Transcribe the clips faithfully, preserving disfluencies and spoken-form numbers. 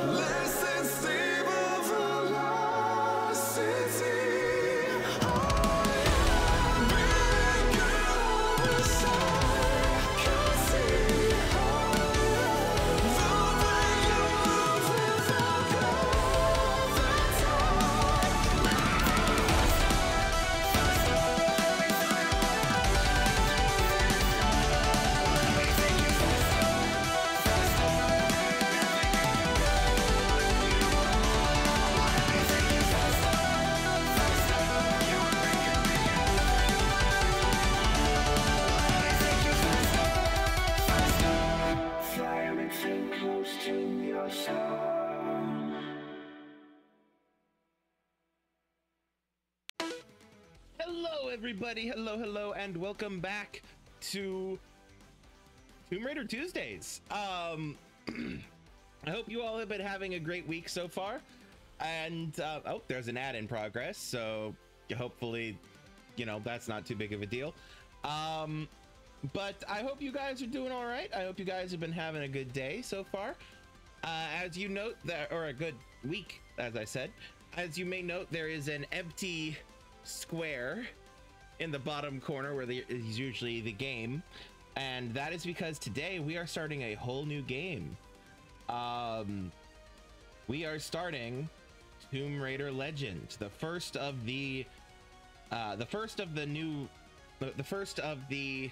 Hello everybody, hello hello and welcome back to Tomb Raider Tuesdays. um I hope you all have been having a great week so far, and uh, oh, there's an ad in progress, so hopefully, you know, that's not too big of a deal. Um but I hope you guys are doing all right. I hope you guys have been having a good day so far. Uh as you note, that, or a good week, as I said, as you may note, there is an empty square in the bottom corner where there is usually the game, and that is because today we are starting a whole new game. Um we are starting Tomb Raider Legend, the first of the uh the first of the new the, the first of the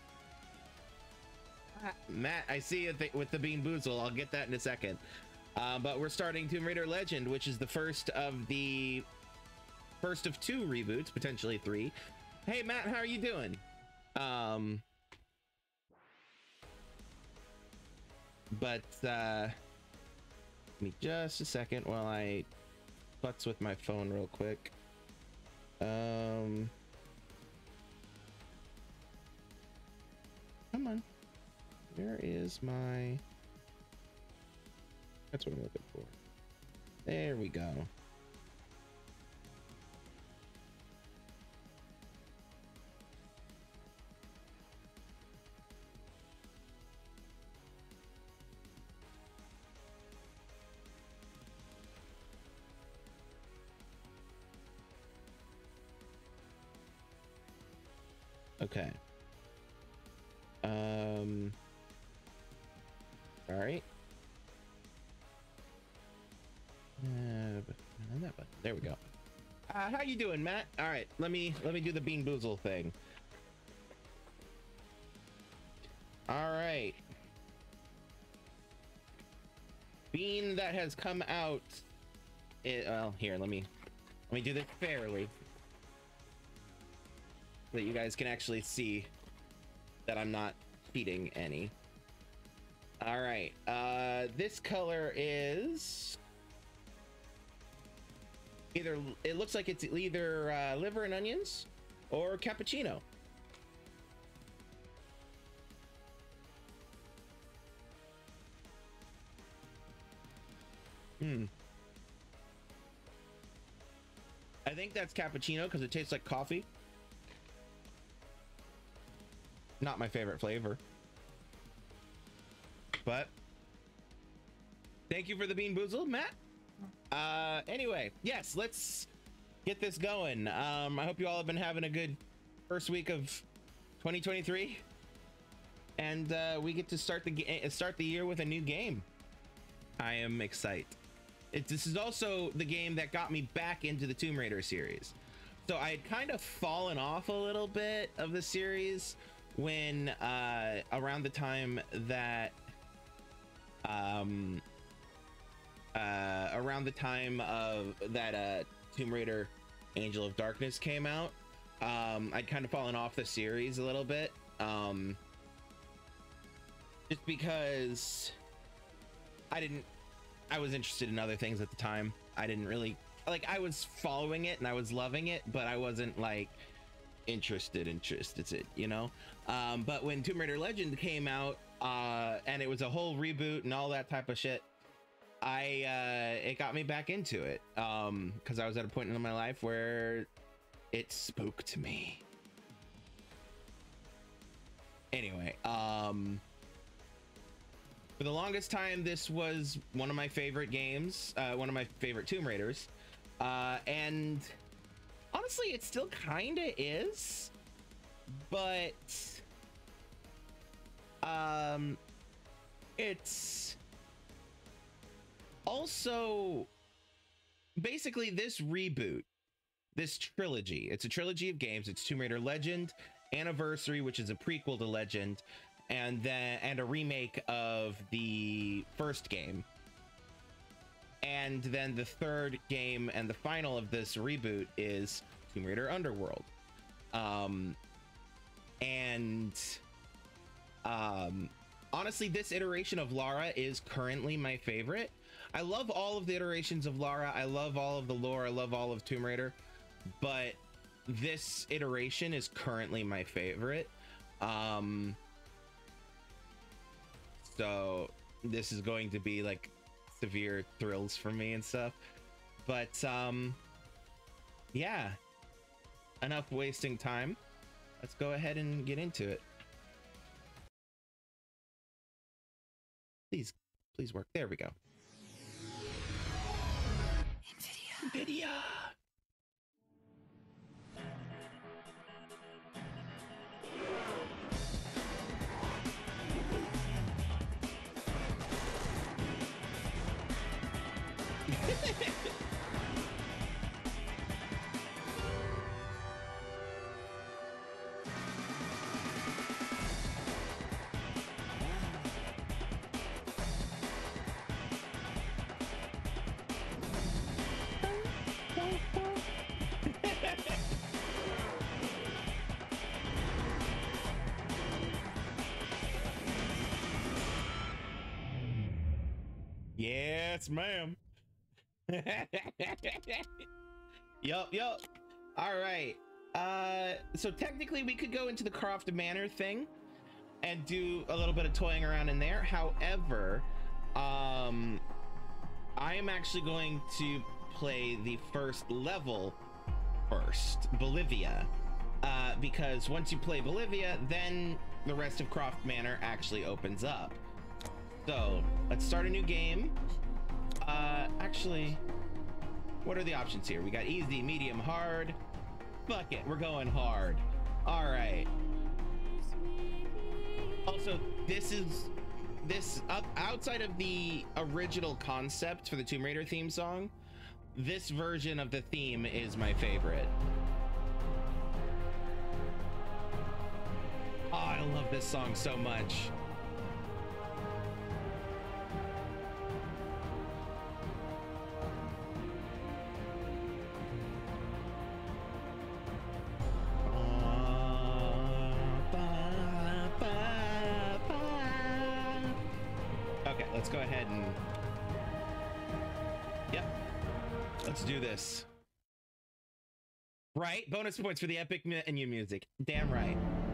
Matt, I see it th with the Bean Boozle. I'll get that in a second. Uh, but we're starting Tomb Raider Legend, which is the first of the first of two reboots, potentially three. Hey Matt, how are you doing? Um but uh give me just a second while I futz with my phone real quick. Um come on, where is my, that's what I'm looking for. There we go. Okay. Um. All right. Uh, but no, that button. There we go. Uh, how you doing, Matt? All right. Let me let me do the Bean Boozle thing. All right. Bean that has come out. It, well, here. Let me let me do this fairly, so that you guys can actually see that I'm not cheating any. All right, uh, this color is either, it looks like it's either uh, liver and onions or cappuccino. Hmm. I think that's cappuccino because it tastes like coffee. Not my favorite flavor, but thank you for the Bean Boozle, Matt. Uh, anyway, yes, let's get this going. Um, I hope you all have been having a good first week of twenty twenty-three, and uh, we get to start the start the year with a new game. I am excited. It, this is also the game that got me back into the Tomb Raider series. So I had kind of fallen off a little bit of the series when uh around the time that um uh around the time of that uh Tomb Raider Angel of Darkness came out. um I'd kind of fallen off the series a little bit, um just because I didn't I was interested in other things at the time. I didn't really like, I was following it and I was loving it, but I wasn't like interested interested you know. Um but when Tomb Raider Legend came out, uh and it was a whole reboot and all that type of shit, I uh it got me back into it, um because I was at a point in my life where it spooked me. Anyway, um For the longest time, this was one of my favorite games, uh, one of my favorite Tomb Raiders. Uh, and honestly, it still kind of is. But um, it's also basically this reboot, this trilogy. It's a trilogy of games. It's Tomb Raider Legend, Anniversary, which is a prequel to Legend, and then and a remake of the first game. And then the third game and the final of this reboot is Tomb Raider Underworld. Um, and um, honestly, this iteration of Lara is currently my favorite. I love all of the iterations of Lara. I love all of the lore. I love all of Tomb Raider. But this iteration is currently my favorite. Um, so this is going to be like severe thrills for me and stuff. But um, yeah, enough wasting time. Let's go ahead and get into it. Please, please work. There we go. NVIDIA. NVIDIA. Yes, ma'am. Yup, yup. All right. Uh, so technically we could go into the Croft Manor thing and do a little bit of toying around in there. However, um, I am actually going to play the first level first, Bolivia, uh, because once you play Bolivia, then the rest of Croft Manor actually opens up. So let's start a new game. Uh, actually, what are the options here? We got easy, medium, hard. Fuck it, we're going hard. All right. Also, this is this up outside of the original concept for the Tomb Raider theme song. This version of the theme is my favorite. Oh, I love this song so much. Let's go ahead and yep, let's do this. Right, bonus points for the epic menu music. Damn right.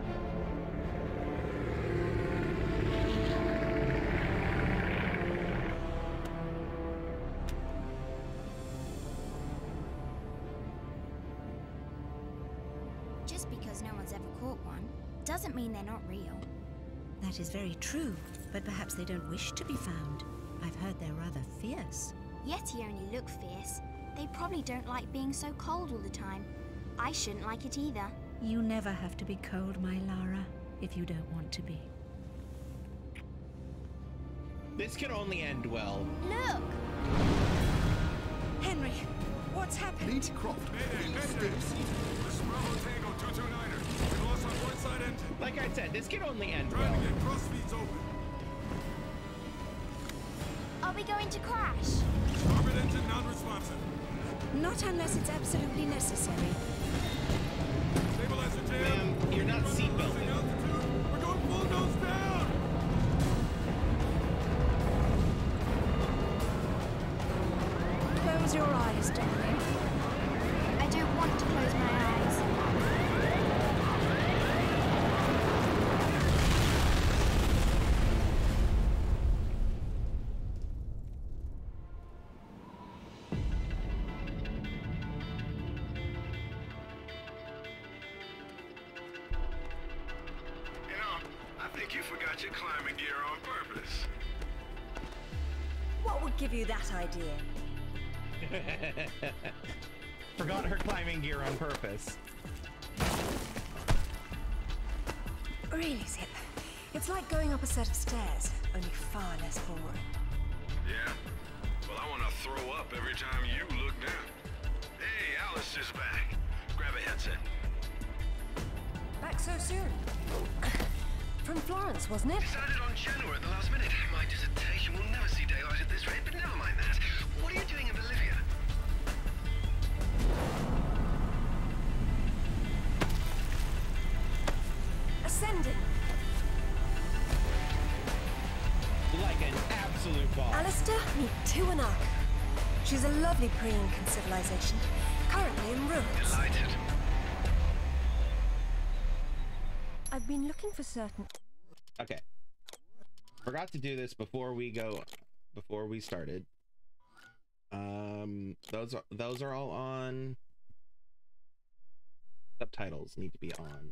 Just because no one's ever caught one doesn't mean they're not real. That is very true, but perhaps they don't wish to be found. I've heard they're rather fierce. Yeti only look fierce. They probably don't like being so cold all the time. I shouldn't like it either. You never have to be cold, my Lara, if you don't want to be. This can only end well. Look! Henry, what's happened? Lady Croft, Mayday, Mayday! This is Bravo Tango two two niner. We lost our port side engine. Like I said, this can only end Trying well. to get cross feeds open. Are we going to crash? Starboard engine non-responsive. Not unless it's absolutely necessary. Stabilizer jam. Ma'am, you're not Losing seatbelted. altitude. We're going full nose down. Close your eyes, darling. I don't want to close my eyes. You know, I think you forgot your climbing gear on purpose. give you that idea? Forgot her climbing gear on purpose. Really, Zip. It's like going up a set of stairs, only far less boring. Yeah? Well, I want to throw up every time you look down. Hey, Alice is back. Grab a headset. Back so soon? From Florence, wasn't it? Decided on Genoa at the last minute. My dissertation will never see daylight at this rate, but never mind that. What are you doing in Bolivia? Ascending. Like an absolute boss. Alistair, meet Tuanaka. She's a lovely pre-Incan civilization, currently in ruins. Delighted. I've been looking for certain... Okay. Forgot to do this before we go, before we started. Um, those are, those are all on. Subtitles need to be on.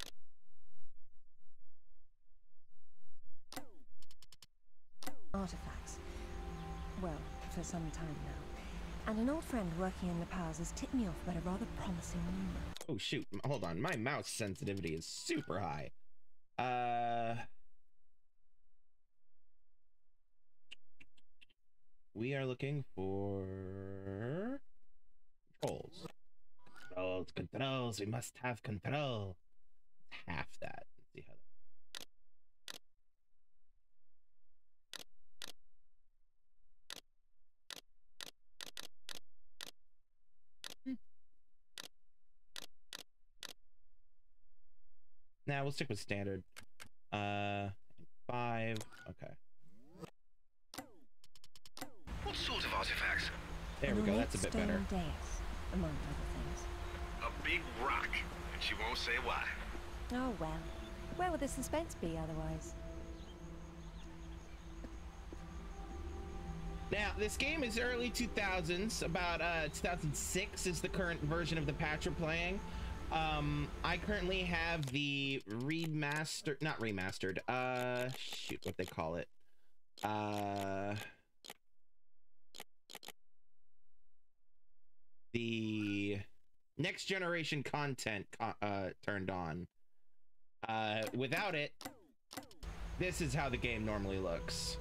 Artifacts. Well, for some time now. And an old friend working in the powers has tipped me off about a rather promising rumor. Oh shoot, hold on, my mouse sensitivity is super high. Uh... We are looking for... Controls. Controls, controls, we must have control. Half that. Let's see how that... Nah, we'll stick with standard. Uh, five. Okay. What sort of artifacts? There we go. That's a bit better. Dais, among other things. A big rock, and she won't say why. Oh well. Where would the suspense be otherwise? Now, this game is early two thousands. About uh, two thousand six is the current version of the patch we're playing. Um, I currently have the remastered, not remastered, uh, shoot, what they call it. Uh, the next generation content, uh, turned on. Uh, without it, this is how the game normally looks.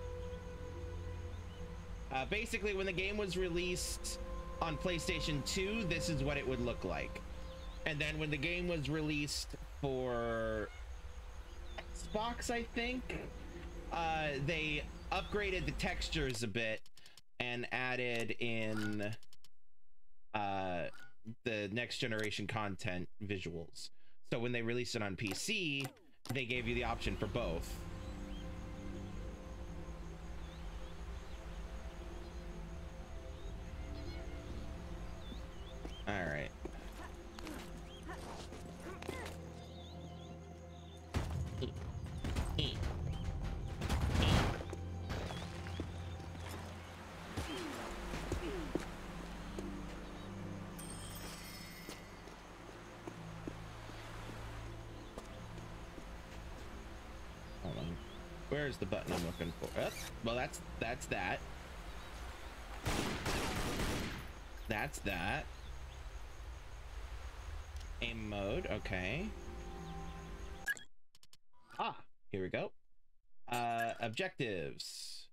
Uh, basically, when the game was released on PlayStation two, this is what it would look like. And then when the game was released for Xbox, I think, uh, they upgraded the textures a bit and added in uh, the next generation content visuals. So when they released it on P C, they gave you the option for both. All right. Hold on. Where's the button I'm looking for? Oh, well, that's that's that. That's that. Aim mode, okay. Ah, here we go. Uh, objectives.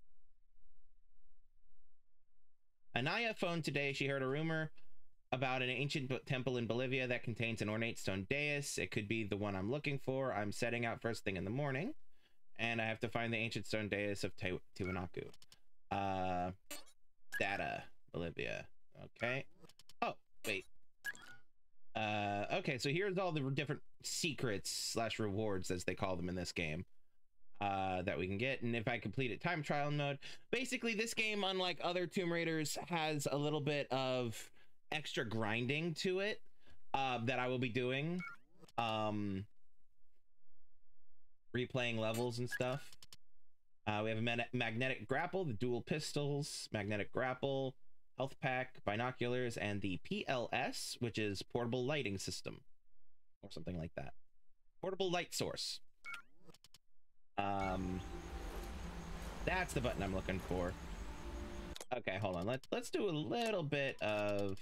Anaya phoned today. She heard a rumor about an ancient temple in Bolivia that contains an ornate stone dais. It could be the one I'm looking for. I'm setting out first thing in the morning, and I have to find the ancient stone dais of Tiwanaku. Uh, data, Bolivia. Okay. Oh, wait. Uh, okay, so here's all the different secrets slash rewards, as they call them in this game, uh, that we can get. And if I complete it time trial mode, basically this game, unlike other Tomb Raiders, has a little bit of extra grinding to it, uh, that I will be doing. Um, replaying levels and stuff. Uh, we have a mag magnetic grapple, the dual pistols, magnetic grapple, health pack, binoculars, and the P L S, which is portable lighting system, or something like that. Portable light source. Um, that's the button I'm looking for. Okay, hold on. Let's let's do a little bit of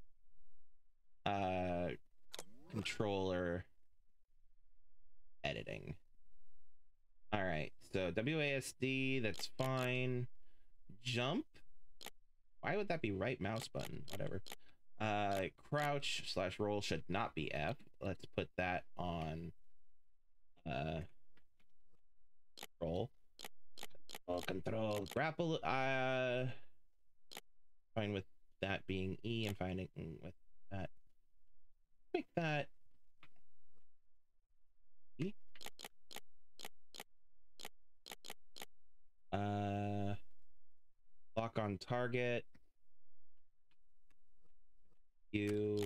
uh controller editing. All right, so W A S D, that's fine. Jump. Why would that be right mouse button? Whatever. Uh, crouch slash roll should not be F. Let's put that on uh roll. Control, control, grapple. Uh, fine with that being E, and fine with that. Make that E. Uh, lock on target. U.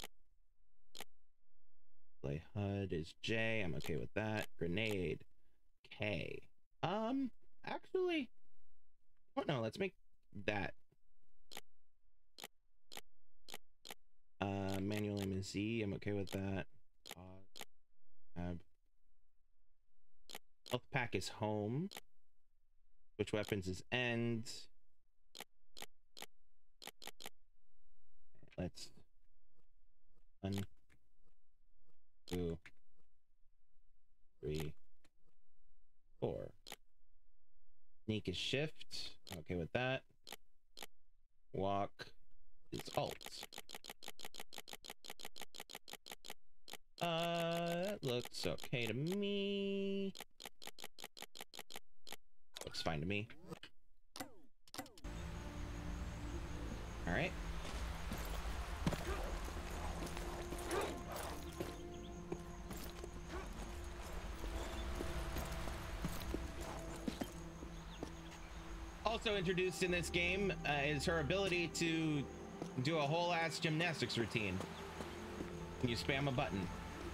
Play H U D is J. I'm okay with that. Grenade. K. Um, actually, oh no, let's make that. Uh, manual aim is Z. I'm okay with that. Uh, health pack is home. Switch weapons is end. Let's one, two, three, four. Sneak is shift. I'm okay with that. Walk is alt. Uh, that looks okay to me. Looks fine to me. All right. Also introduced in this game uh, is her ability to do a whole ass gymnastics routine. You spam a button.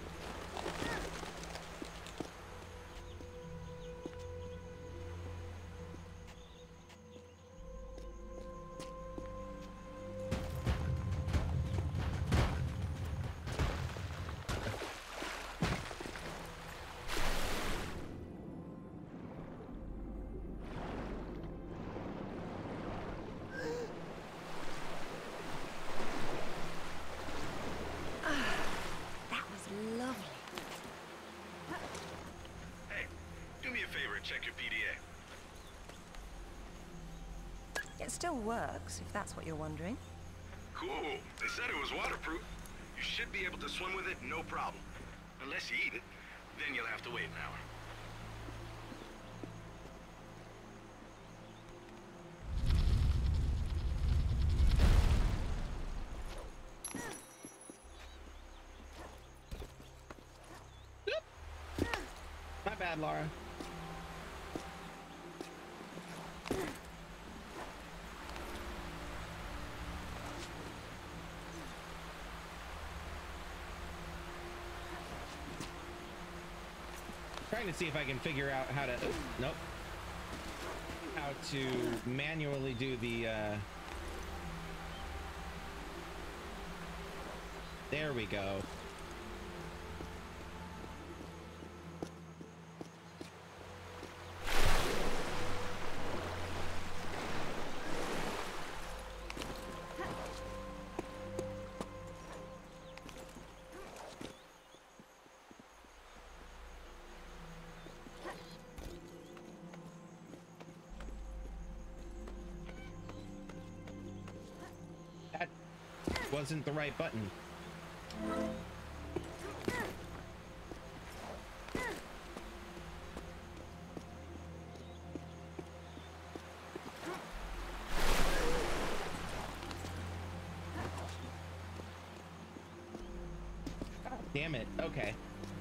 It still works, if that's what you're wondering. Cool. They said it was waterproof. You should be able to swim with it, no problem. Unless you eat it, then you'll have to wait an hour. My bad, Laura. Trying to see if I can figure out how to oh, nope how to manually do the uh there we go. Wasn't the right button. God damn it. Okay.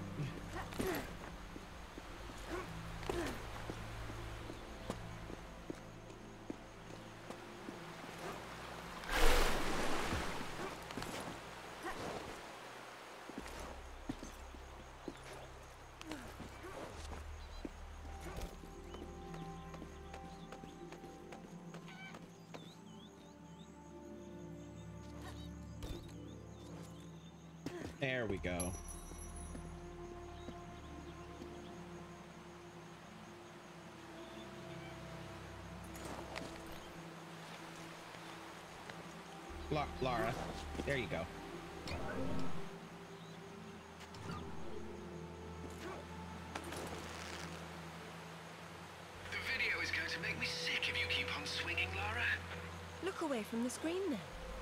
There we go. La Lara. There you go. The video is going to make me sick if you keep on swinging, Lara. Look away from the screen then.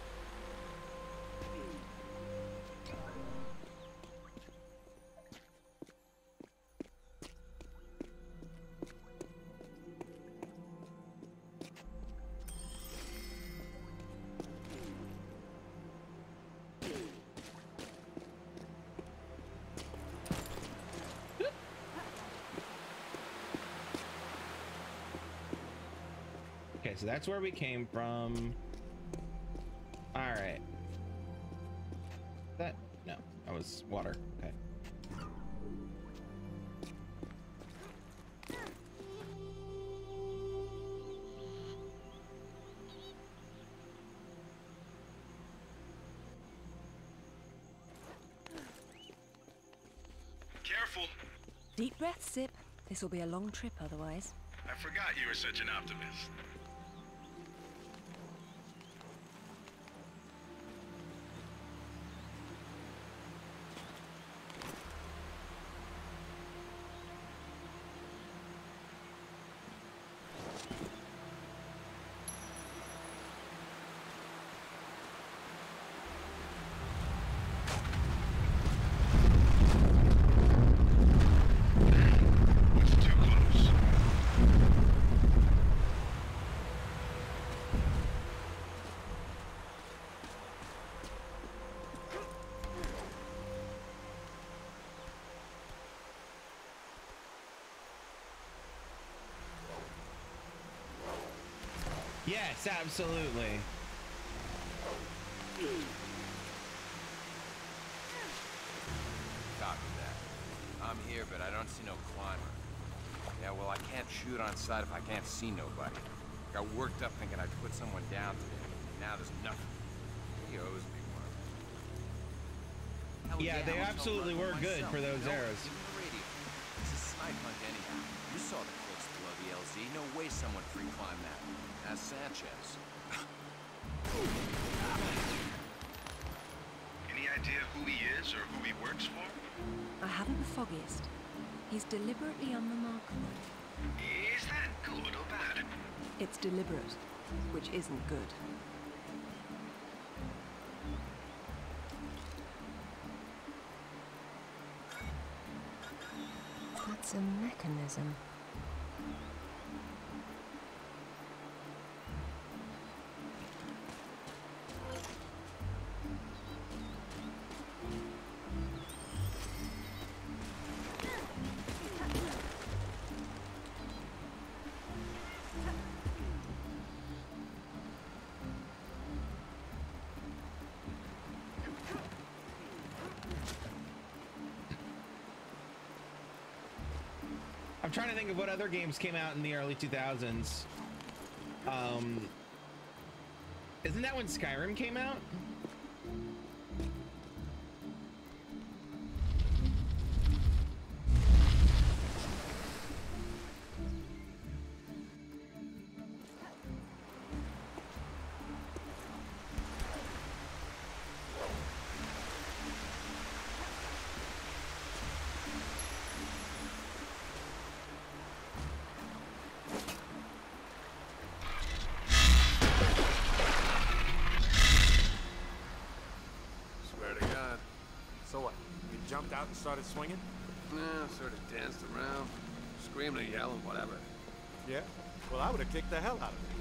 Okay, so that's where we came from. All right. That no, that was water. Okay. Careful. Deep breath, Sip. This will be a long trip otherwise. I forgot you were such an optimist. Yes, absolutely. Copy that. I'm here, but I don't see no climber. Yeah, well, I can't shoot on sight if I can't see nobody. Got worked up thinking I'd put someone down today. Now there's nothing. He owes me one. Hell Yeah, they I'll absolutely tell were Russell good myself. for those You know, arrows. give me the radio. It's a snipe hunt anyhow. You saw the cliffs below the L Z. No way someone free climbed that. That's Sanchez. Any idea who he is or who he works for? I haven't the foggiest. He's deliberately unremarkable. Is that good or bad? It's deliberate, which isn't good. That's a mechanism. I'm trying to think of what other games came out in the early two thousands. Um, isn't that when Skyrim came out? Jumped out and started swinging? Yeah, sort of danced around, screaming and yelling, whatever. Yeah? Well, I would have kicked the hell out of it.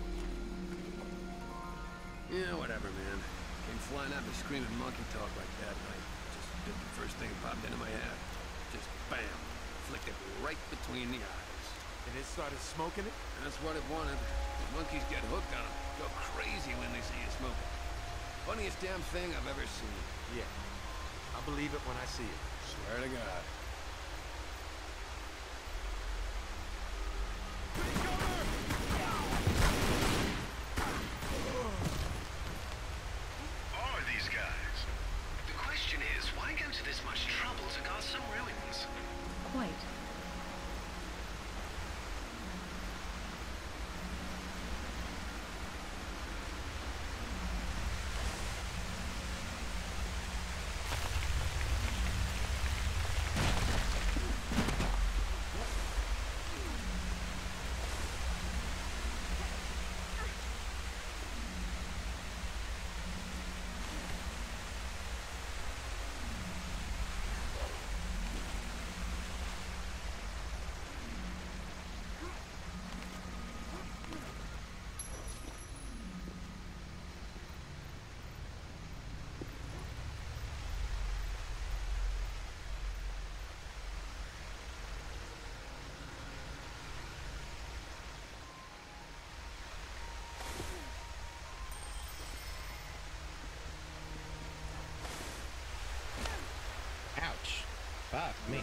Yeah, whatever, man. Came flying out me screaming monkey talk like that, and I just did the first thing that popped into my head. Just bam, flicked it right between the eyes. And it started smoking it? That's what it wanted. The monkeys get hooked on them, go crazy when they see you smoking. Funniest damn thing I've ever seen. Yeah. I believe it when I see it. Swear to God. Who are these guys? The question is, why go to this much trouble to guard some ruins? Quite. Fuck me.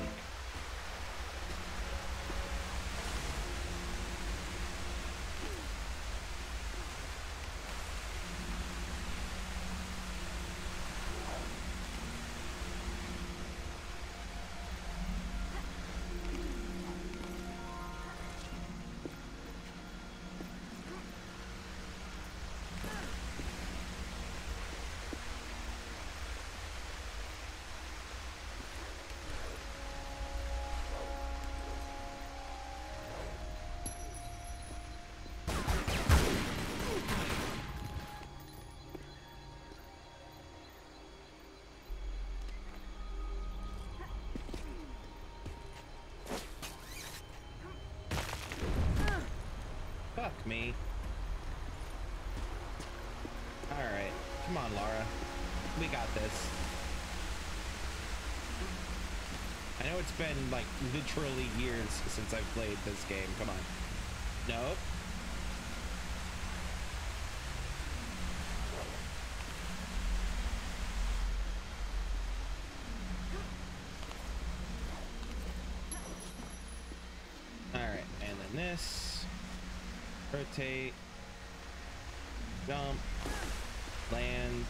Fuck me. Alright. Come on, Lara. We got this. I know it's been, like, literally years since I've played this game. Come on. Nope. Alright, and then this. Rotate, jump, land,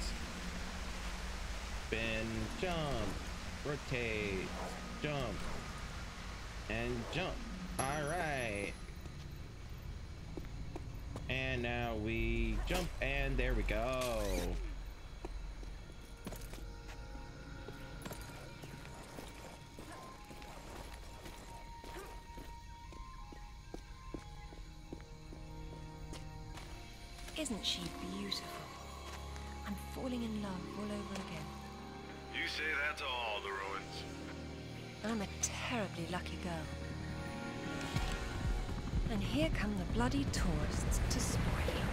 spin, jump, rotate, jump, and jump. All right. And now we jump, and there we go. Isn't she beautiful? I'm falling in love all over again. You say that to all the ruins. I'm a terribly lucky girl. And here come the bloody tourists to spoil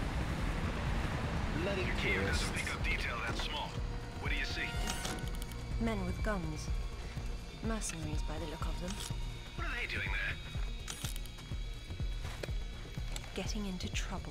you. Bloody Your team tourists. doesn't pick up detail that small. What do you see? Men with guns. Mercenaries by the look of them. What are they doing there? Getting into trouble.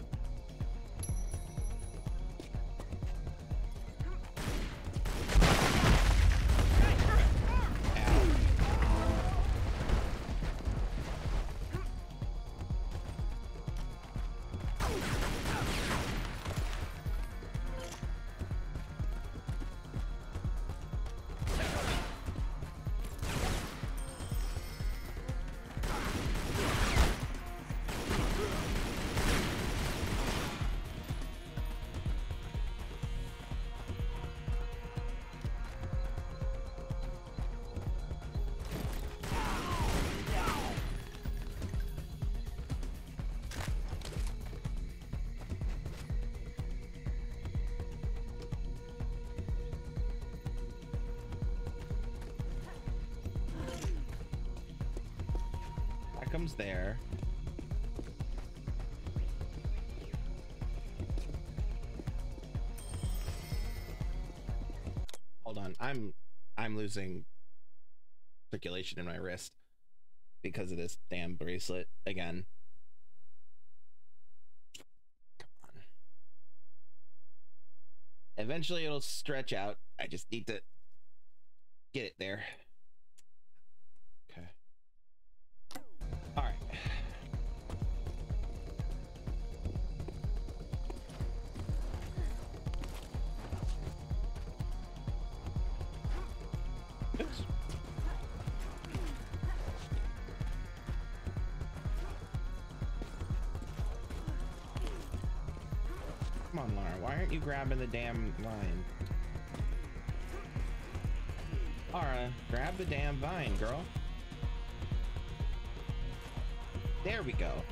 Comes there. Hold on, I'm I'm losing circulation in my wrist because of this damn bracelet again. Come on. Eventually it'll stretch out. I just need to get it there. Okay. All right. Oops. Come on, Lara. Why aren't you grabbing the damn vine? Lara, grab the damn vine, girl. There we go.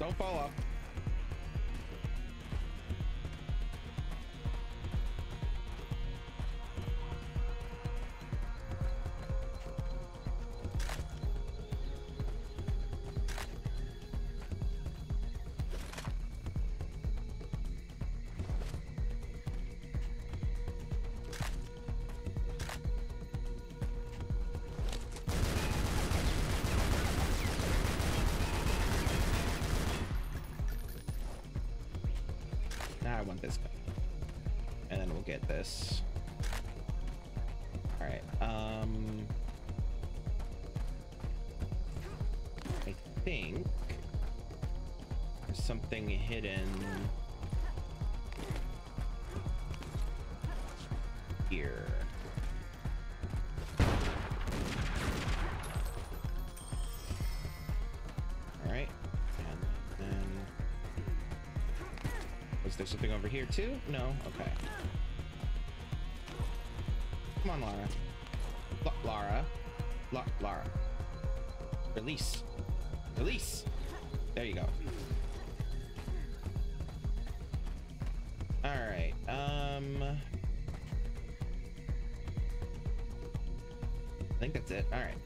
don't fall off. I want this guy. And then we'll get this. All right. Um, I think there's something hidden here. All right. And then was there something over here too? No? Okay. Come on, Lara. La Lara. La Lara. Release. Release. There you go. All right. Um, I think that's it. All right.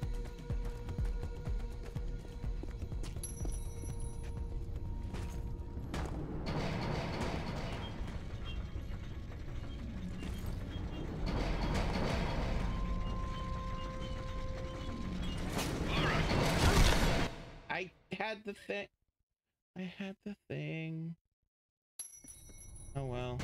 I had the thing. I had the thing. Oh well.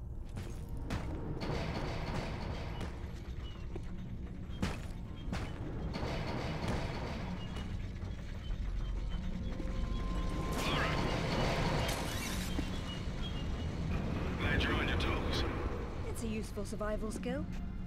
Glad you're on your toes. It's a useful survival skill.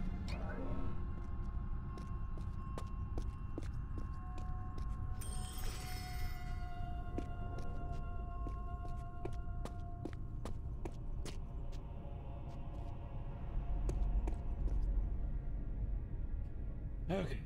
Okay.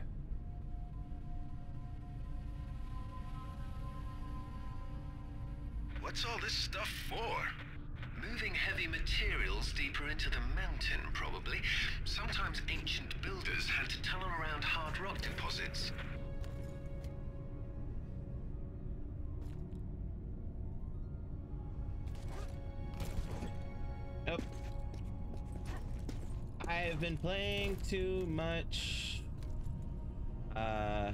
What's all this stuff for? Moving heavy materials deeper into the mountain, probably. Sometimes ancient builders had to tunnel around hard rock deposits. Nope. I've been playing too much. Uh.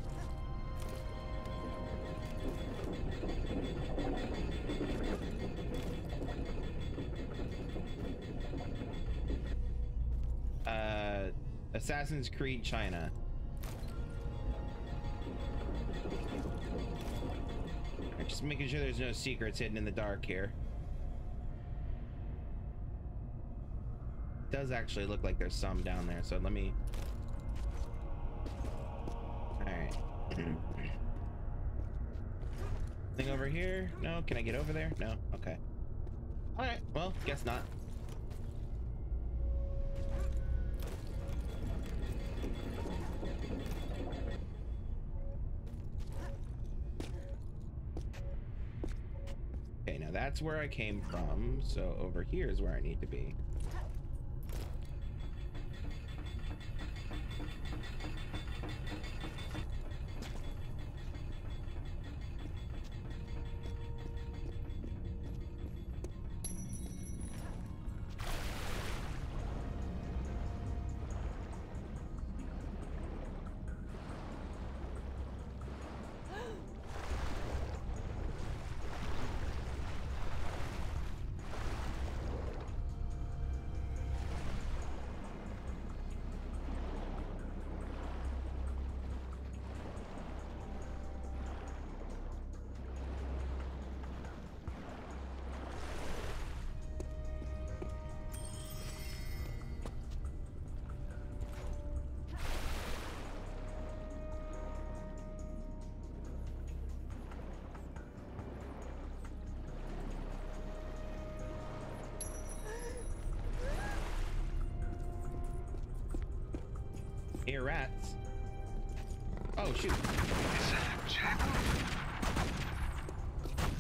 Uh, Assassin's Creed China. Just making sure there's no secrets hidden in the dark here. Does actually look like there's some down there, so let me. All right. Thing over here? No. Can I get over there? No. Okay. All right. Well, guess not. Okay, now that's where I came from, so over here is where I need to be. Here, rats. Oh, shoot. Is that a jackal?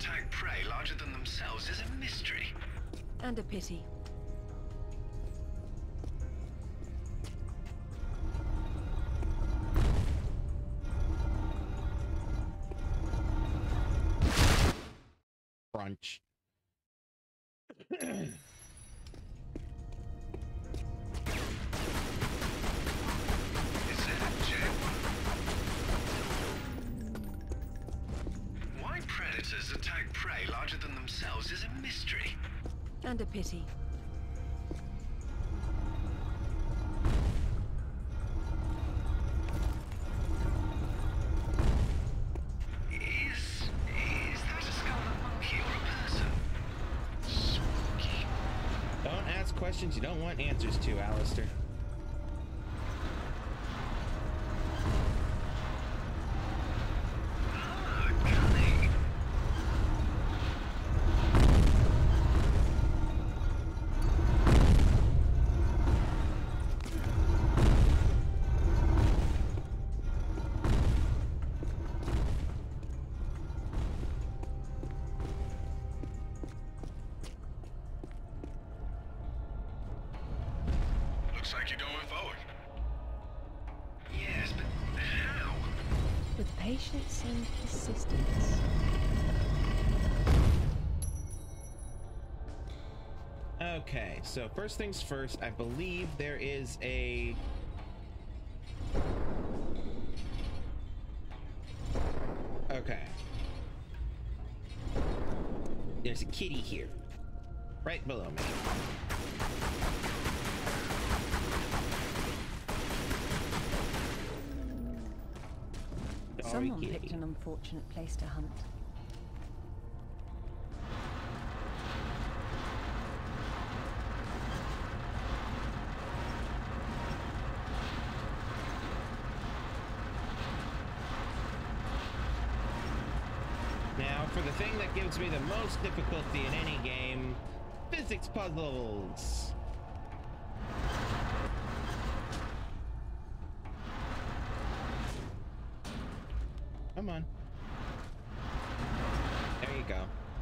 attack prey larger than themselves is a mystery. And a pity. Crunch. Why predators attack prey larger than themselves is a mystery. And a pity. Is... is that a scarlet monkey or a person? Spooky. Don't ask questions you don't want answers to, Alistair. Ah, cunning. Looks like you're going forward. Yes, but how? With patience and persistence. Okay, so first things first, I believe there is a... Okay. There's a kitty here. Right below me. Sorry, Someone kitty. picked an unfortunate place to hunt. Now, for the thing that gives me the most difficulty in any game, physics puzzles. Come on. There you go.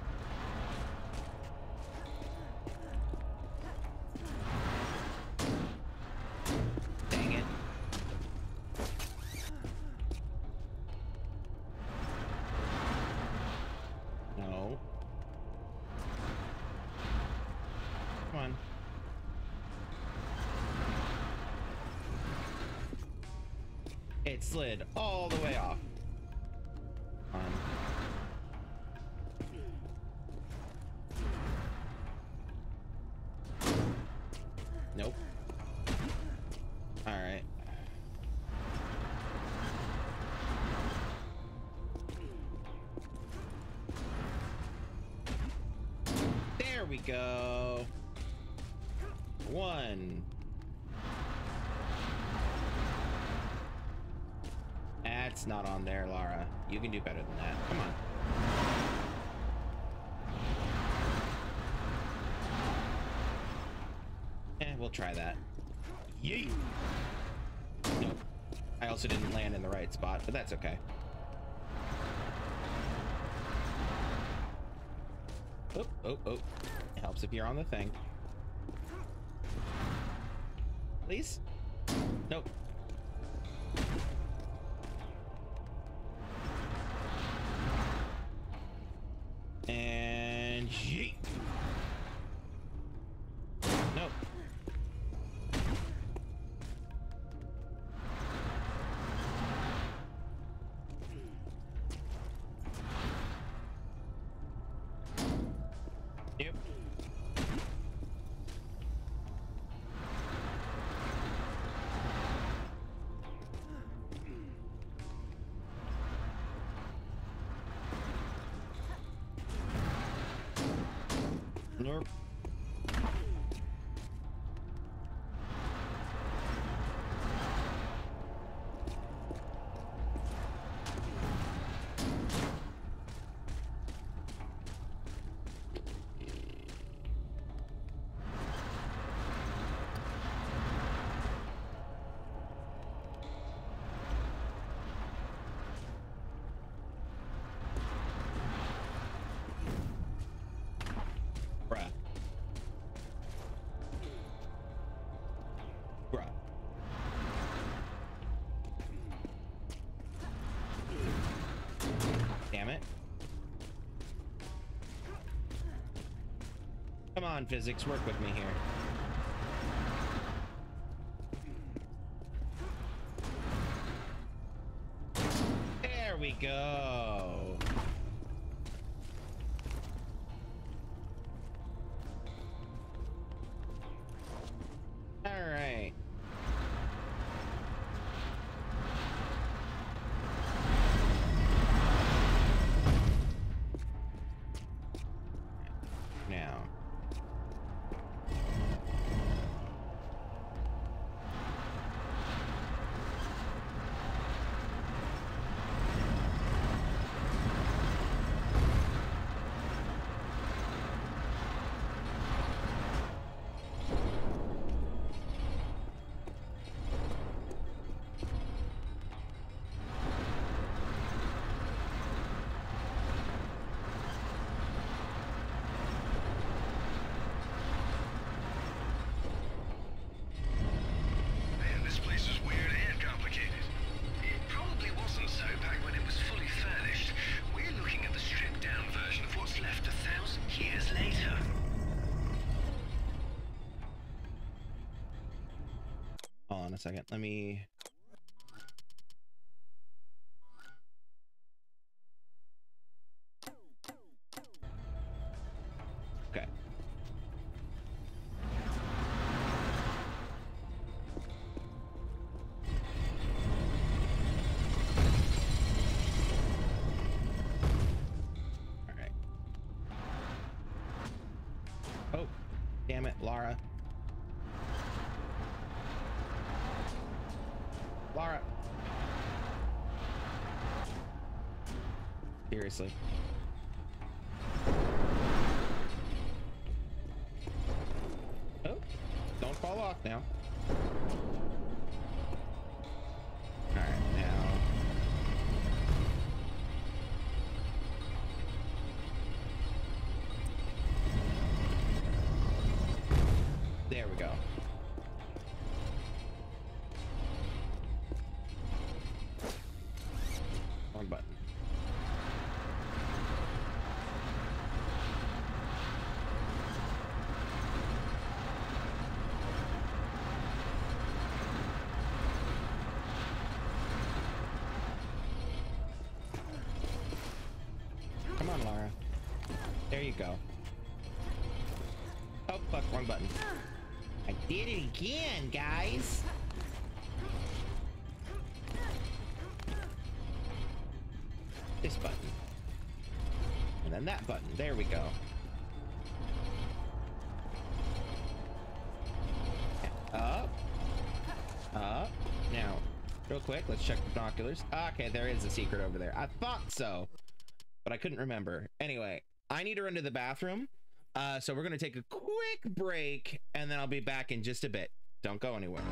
Dang it. No. Come on. It slid all the way off. Um, nope. All right. There we go. One. That's not on there, Lara. You can do better than that. Come on. Eh, we'll try that. Yeet. Nope. I also didn't land in the right spot, but that's okay. Oh, oh, oh. It helps if you're on the thing. Please? Nope. And yeet. Nope. Yep. Nope. Come on, physics, work with me here. There we go. All right. Now. Man, this place is weird and complicated. It probably wasn't so back when it was fully furnished. We're looking at the stripped-down version of what's left a thousand years later. Hold on a second. Let me. Okay. All right. Oh, damn it, Lara. Lara. Seriously. Oh, don't fall off now. All right, now. There we go. Wrong button. Come on, Lara. There you go. Oh, fuck, wrong button. I did it again, guys. This button. And then that button. There we go. Up. Up. Now, real quick, let's check the binoculars. Okay, there is a secret over there. I thought so, but I couldn't remember. Anyway, I need to run to the bathroom. Uh, so we're going to take a quick break, and then I'll be back in just a bit. Don't go anywhere.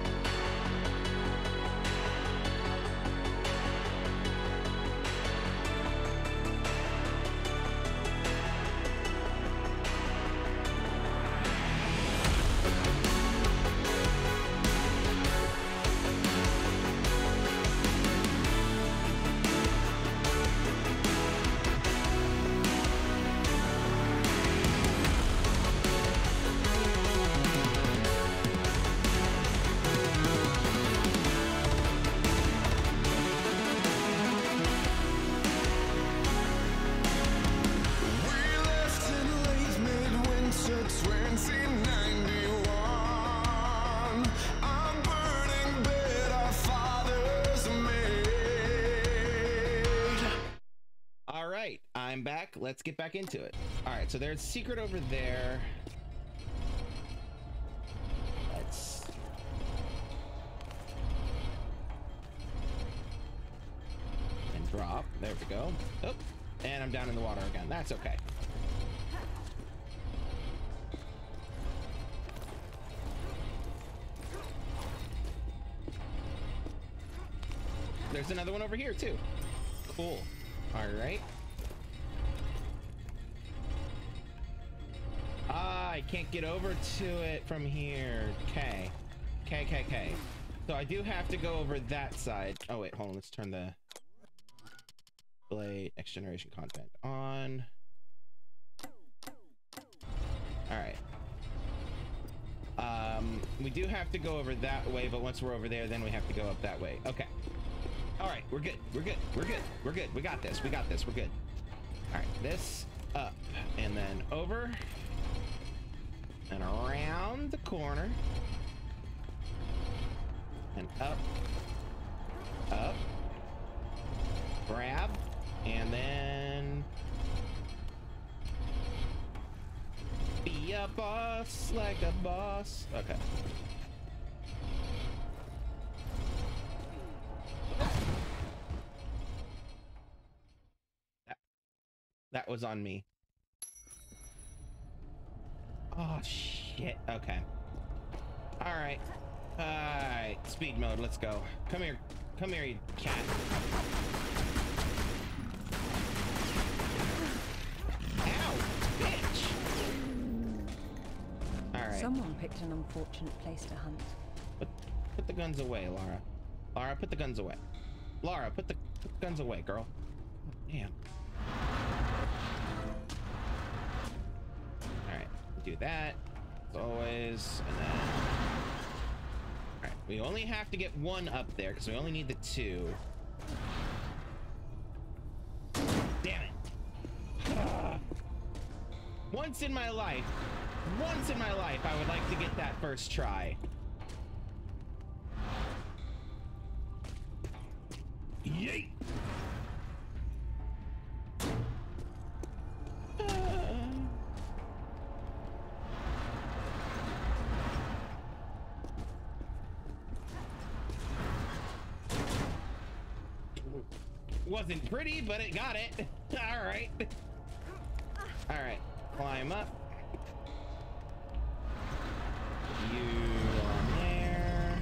I'm back. Let's get back into it. All right, so there's a secret over there. Let's... And drop. There we go. Oh, and I'm down in the water again. That's okay. There's another one over here, too. Cool. All right. Ah, I can't get over to it from here. K. K, K, K. So I do have to go over that side. Oh, wait, hold on. Let's turn the display next generation content on. All right. We do have to go over that way, but once we're over there, then we have to go up that way. Okay. All right, we're good. We're good. We're good. We're good. We got this. We got this. We're good. All right, this up and then over and around the corner and up, up, grab, and then be a boss like a boss. Okay. That, that was on me. Oh, shit. Okay. All right. All right. Speed mode. Let's go. Come here. Come here, you cat. Ow, bitch. All right. Someone picked an unfortunate place to hunt. Put, put the guns away, Lara. Lara, put the guns away. Lara, put the, put the guns away, girl. Oh, damn. All right. Do that. As always. And then... All right. We only have to get one up there because we only need the two. Damn it. Uh, once in my life, once in my life, I would like to get that first try. Yeet. Uh, wasn't pretty, but it got it. All right. All right. Climb up. You on there.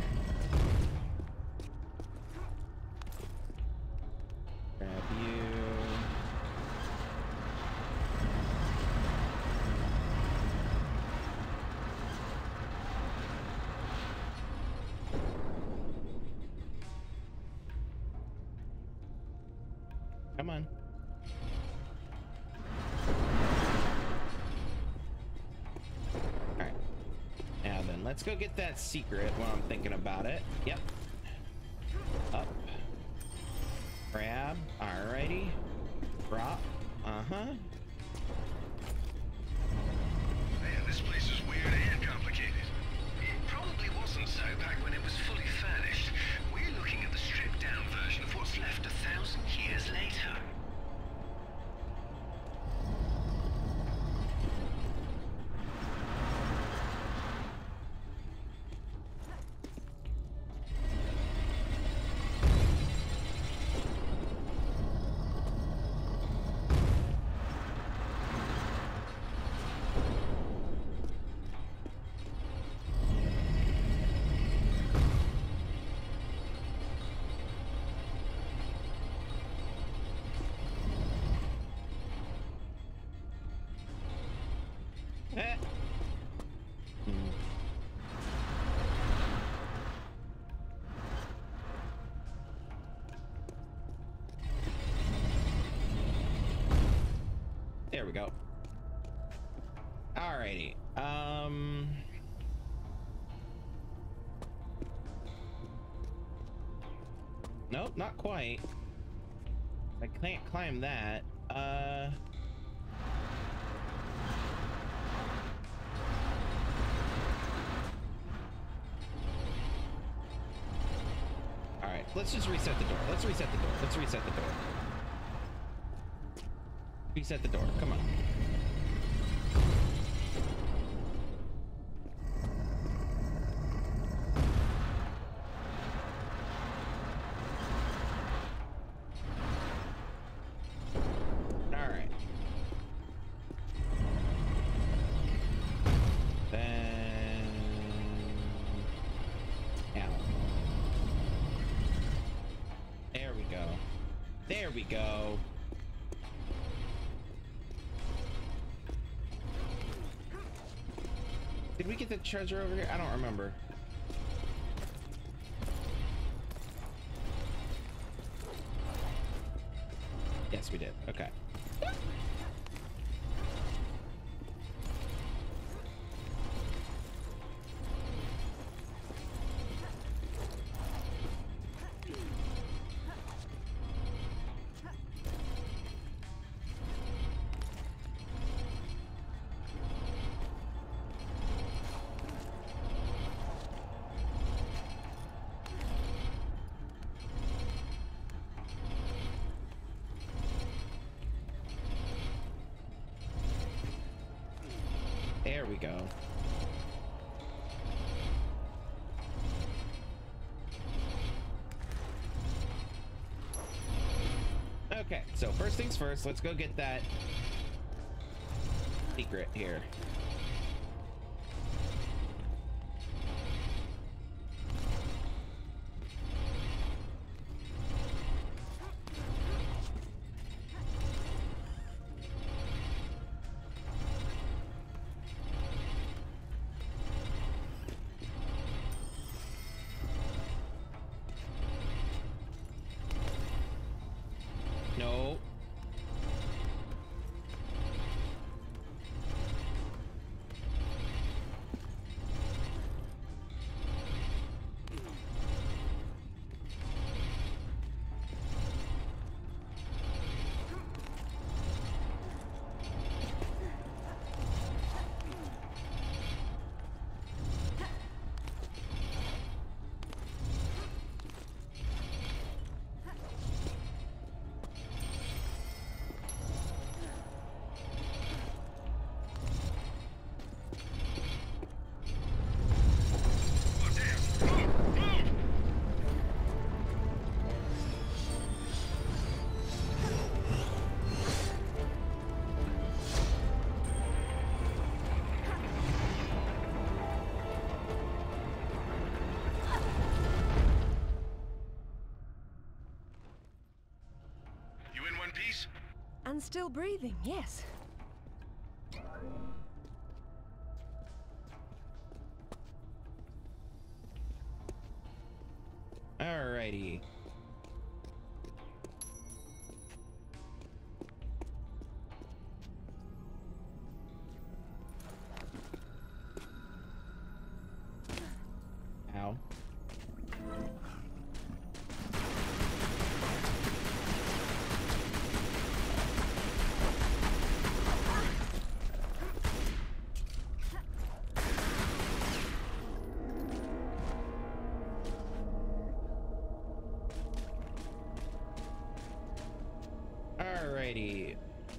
Grab you. Come on. All right. Now then, let's go get that secret while I'm thinking about it. Yep. Up. Grab. Alrighty. Drop. Uh-huh. Man, this place is weird and complicated. It probably wasn't so back when it was fully furnished. We're looking at the stripped-down version of what's left a thousand years later. Eh. Hmm. There we go. Alrighty. Um. Nope, not quite. I can't climb that. Uh. Alright, let's just reset the door. Let's reset the door. Let's reset the door. Reset the door. Come on. Alright. Then... Out. There we go. There we go. Did we get the treasure over here? I don't remember. Yes, we did. Okay. There we go. Okay, so first things first, let's go get that secret here. No. And still breathing, yes. Alrighty. Ow. Alrighty.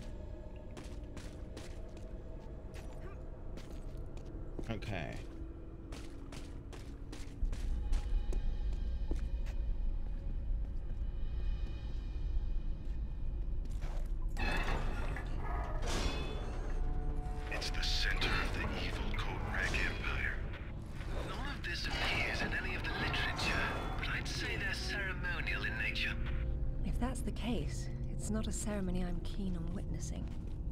Okay. It's the center of the evil Korak Empire. None of this appears in any of the literature, but I'd say they're ceremonial in nature. If that's the case, it's not a ceremony I'm keen on witnessing.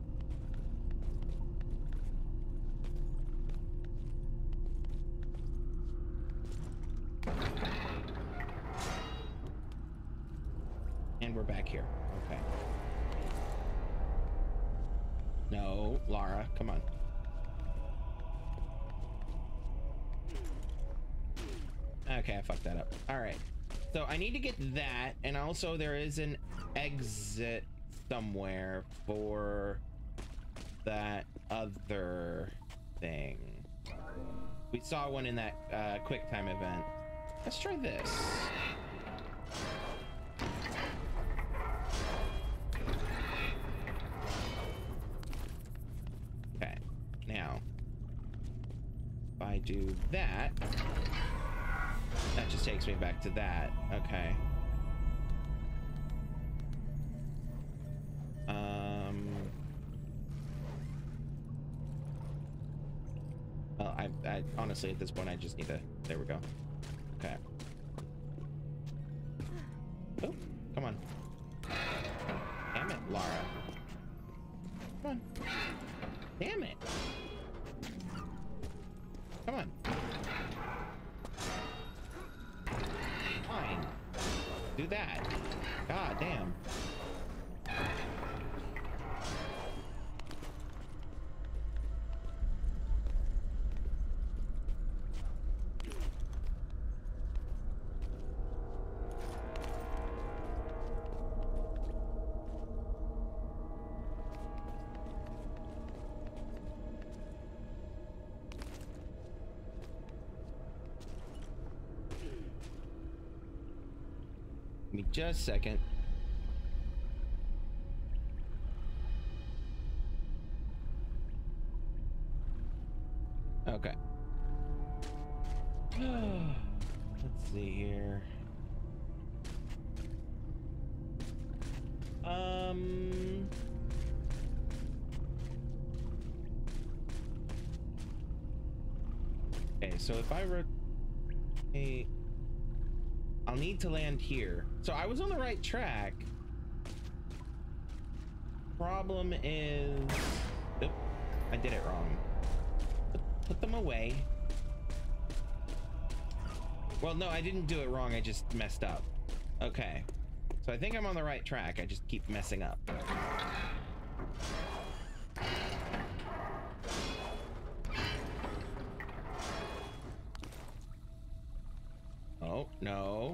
And we're back here. Okay. No, Lara, come on. Okay, I fucked that up. All right. So I need to get that, and also there is an exit somewhere for that other thing. We saw one in that uh, quick time event. Let's try this. Okay, now if I do that, that just takes me back to that. Okay. Um. Well, I, I honestly at this point I just need to. There we go. Okay. Oh, come on. Damn it, Lara. Come on. Damn it. Come on. Fine. Do that. God damn. Give me just a second. Okay. Let's see here. Um. Okay, so if I rotate, I'll need to land here. So I was on the right track. Problem is, oop, I did it wrong. Put, put them away. Well, no, I didn't do it wrong. I just messed up. Okay. So I think I'm on the right track. I just keep messing up. Oh, no.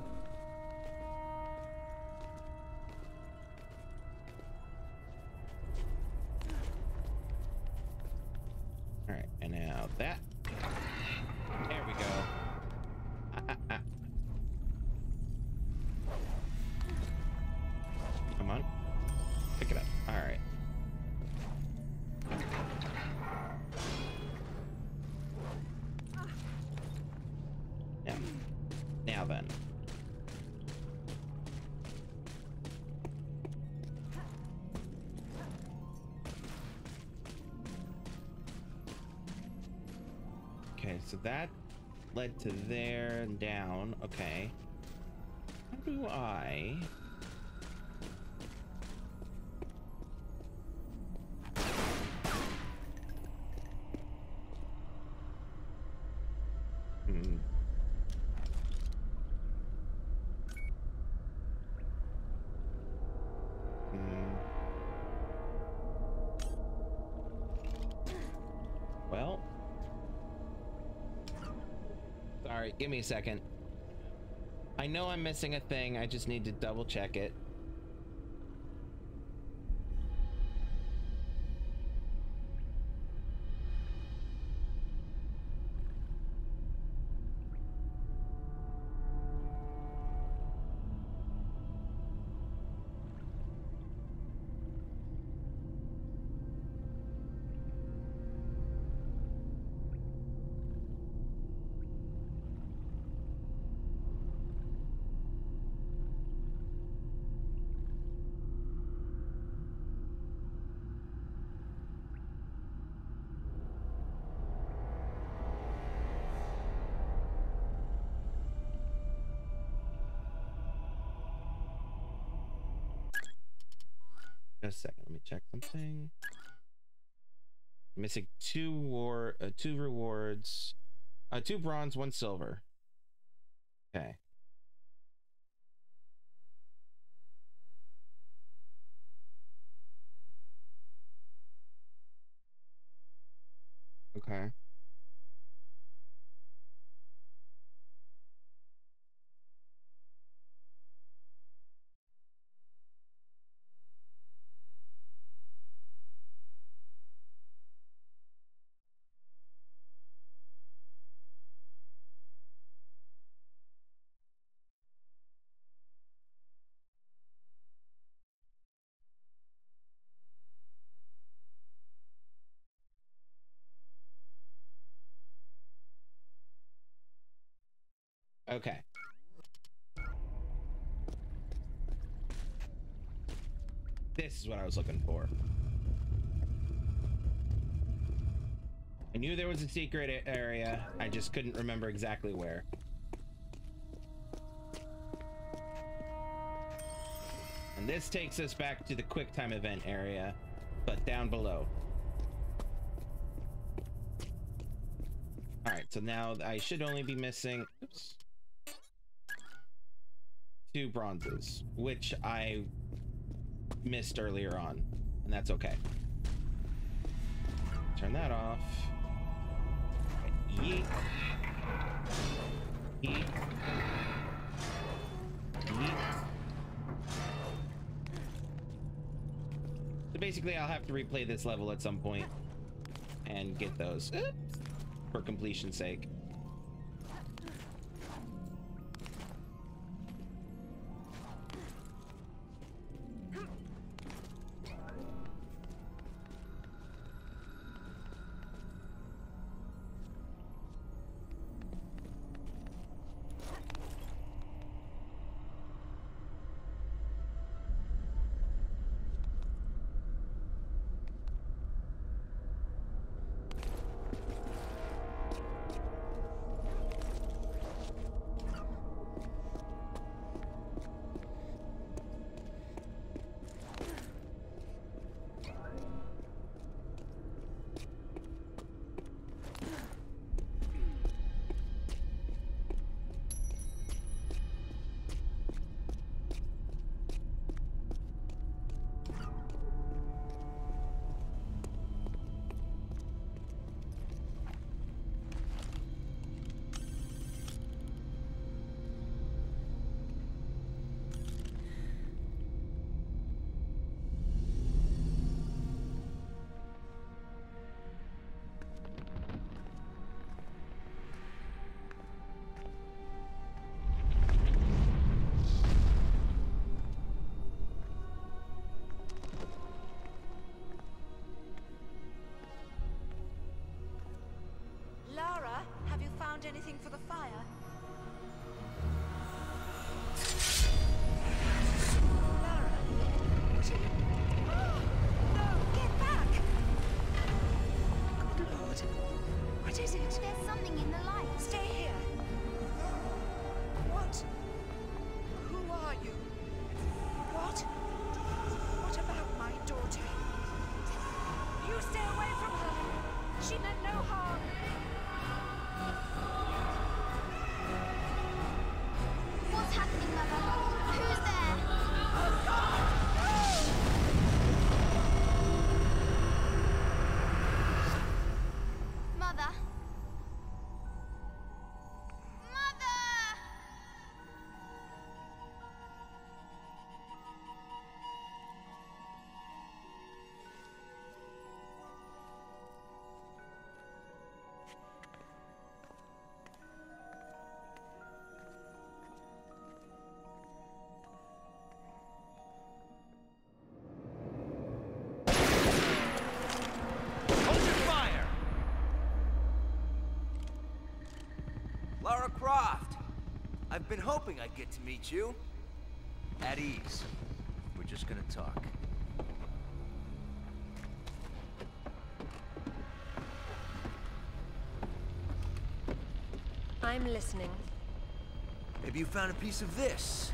All right, and now that. There we go. Ah, ah, ah. Come on. Pick it up. All right. Now, now then. Okay, so that led to there and down. Okay. How do I... Hmm. Hmm. Well... Sorry, give me a second. I know I'm missing a thing. I just need to double check it. Just a second, let me check something. I'm missing two war, uh, two rewards, uh, two bronze, one silver. Okay. Okay. Okay. This is what I was looking for. I knew there was a secret area. I just couldn't remember exactly where. And this takes us back to the quick time event area, but down below. All right, so now I should only be missing, oops, two bronzes, which I missed earlier on, and that's okay. Turn that off. Yeet. Yeet. Yeet. So basically, I'll have to replay this level at some point and get those oops, for completion's sake. found anything for the fire? Lara, what are you... Oh, no, get back! Good Lord. What is it? There's something in the light. Stay here. What? Who are you? What? What about my daughter? You stay away from her. She meant no harm. What's happening, Mother? Who's there? Oh, God! Mother? Mother! Hold your fire! Lara Croft! I've been hoping I'd get to meet you. At ease. We're just gonna talk. I'm listening. Maybe you found a piece of this.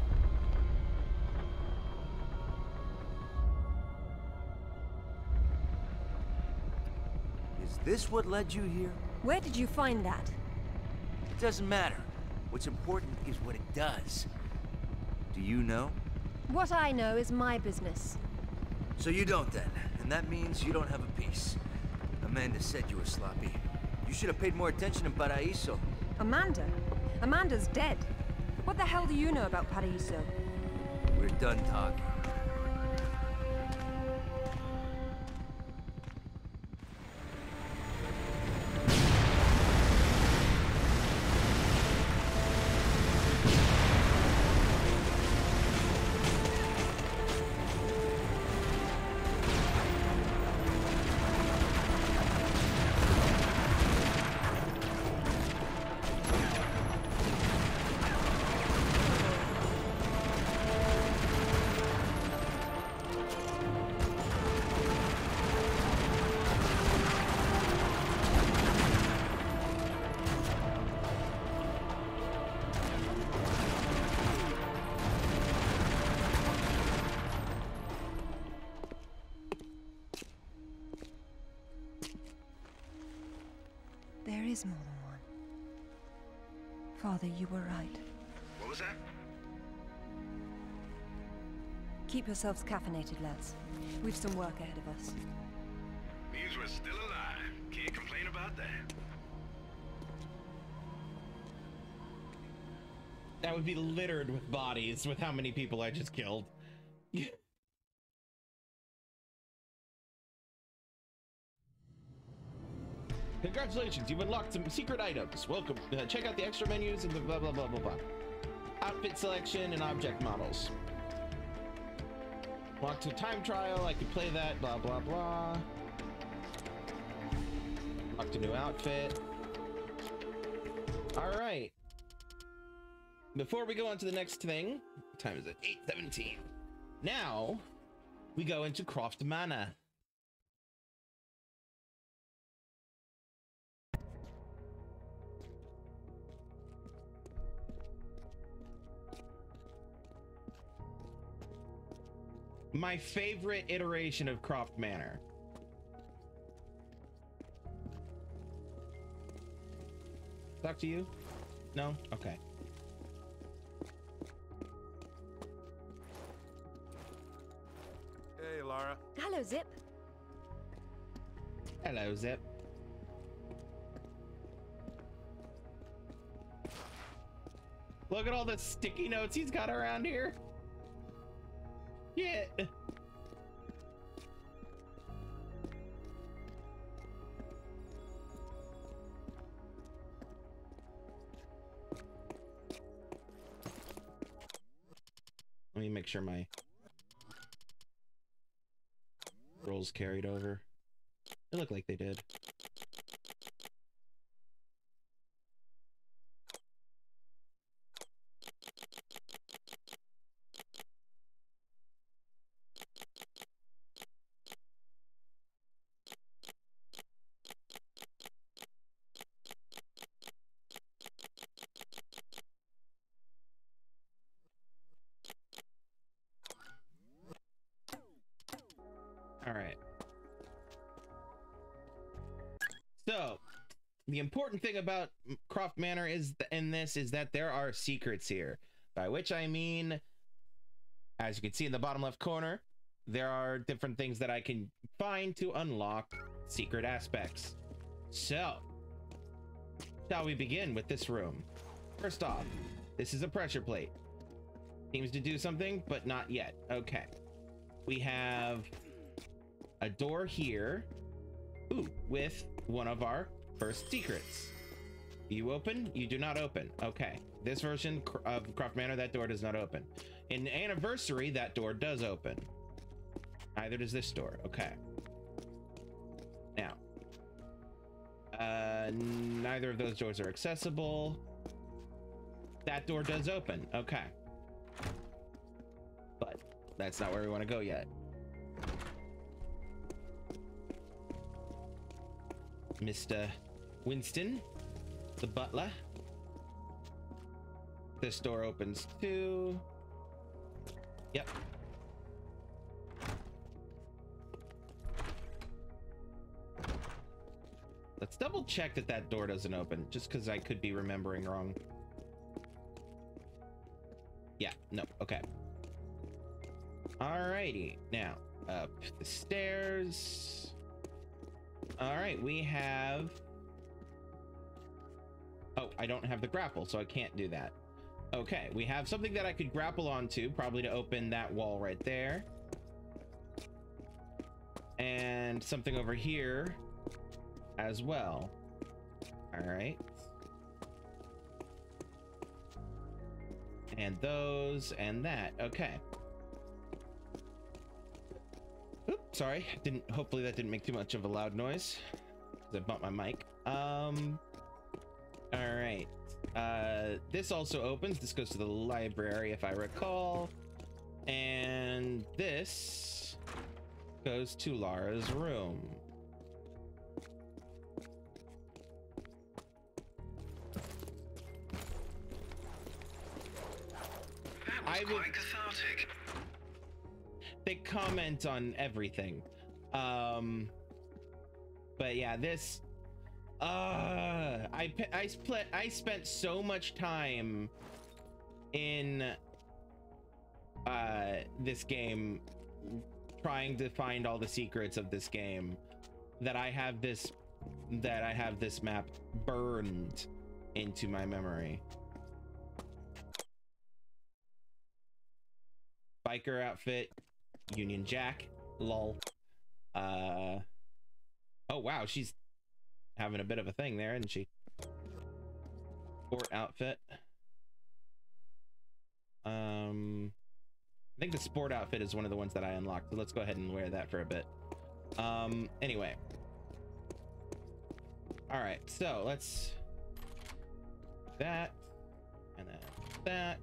Is this what led you here? Where did you find that? It doesn't matter. What's important is what it does. Do you know? What I know is my business. So you don't then, and that means you don't have a piece. Amanda said you were sloppy. You should have paid more attention in Paraíso. Amanda? Amanda's dead. What the hell do you know about Paraíso? We're done talking. There is more than one. Father, you were right. What was that? Keep yourselves caffeinated, lads. We've some work ahead of us. Means we're still alive. Can't complain about that. That would be littered with bodies with how many people I just killed. Congratulations, you've unlocked some secret items. Welcome. Uh, check out the extra menus and the blah blah blah blah blah. Outfit selection and object models. Walk to time trial. I could play that. Blah blah blah. Unlocked a new outfit. All right. Before we go on to the next thing, what time is it? eight seventeen. Now we go into Croft Manor. My favorite iteration of Croft Manor. Talk to you? No? Okay. Hey, Lara. Hello, Zip. Hello, Zip. Look at all the sticky notes he's got around here. Yeah. Let me make sure my rolls carried over. They look like they did. So, the important thing about Croft Manor is th in this is that there are secrets here, by which I mean, as you can see in the bottom left corner, there are different things that I can find to unlock secret aspects. So, shall we begin with this room? First off, this is a pressure plate. Seems to do something, but not yet. Okay. We have a door here. Ooh, with one of our first secrets. You open? You do not open. Okay. This version of Croft Manor, that door does not open. In Anniversary, that door does open. Neither does this door. Okay. Now, uh, neither of those doors are accessible. That door does open. Okay. But that's not where we want to go yet. Mister Winston, the butler. This door opens too. Yep. Let's double check that that door doesn't open, just because I could be remembering wrong. Yeah, no, okay. Alrighty, now up the stairs. All right, we have... Oh, I don't have the grapple, so I can't do that. Okay, we have something that I could grapple onto, probably to open that wall right there. And something over here as well. All right. And those and that. Okay. Oops, sorry. Didn't. Hopefully that didn't make too much of a loud noise, because I bumped my mic. Um. All right. Uh, this also opens. This goes to the library, if I recall. And this goes to Lara's room. That was I would, quite cathartic. They comment on everything. Um, but yeah, this... Uh, I I split. I spent so much time in uh this game trying to find all the secrets of this game that I have this that I have this map burned into my memory. Biker outfit, Union Jack, lol. Uh, oh wow, she's having a bit of a thing there, isn't she? Sport outfit. Um, I think the sport outfit is one of the ones that I unlocked, so let's go ahead and wear that for a bit. Um, anyway. All right, so let's that and then that.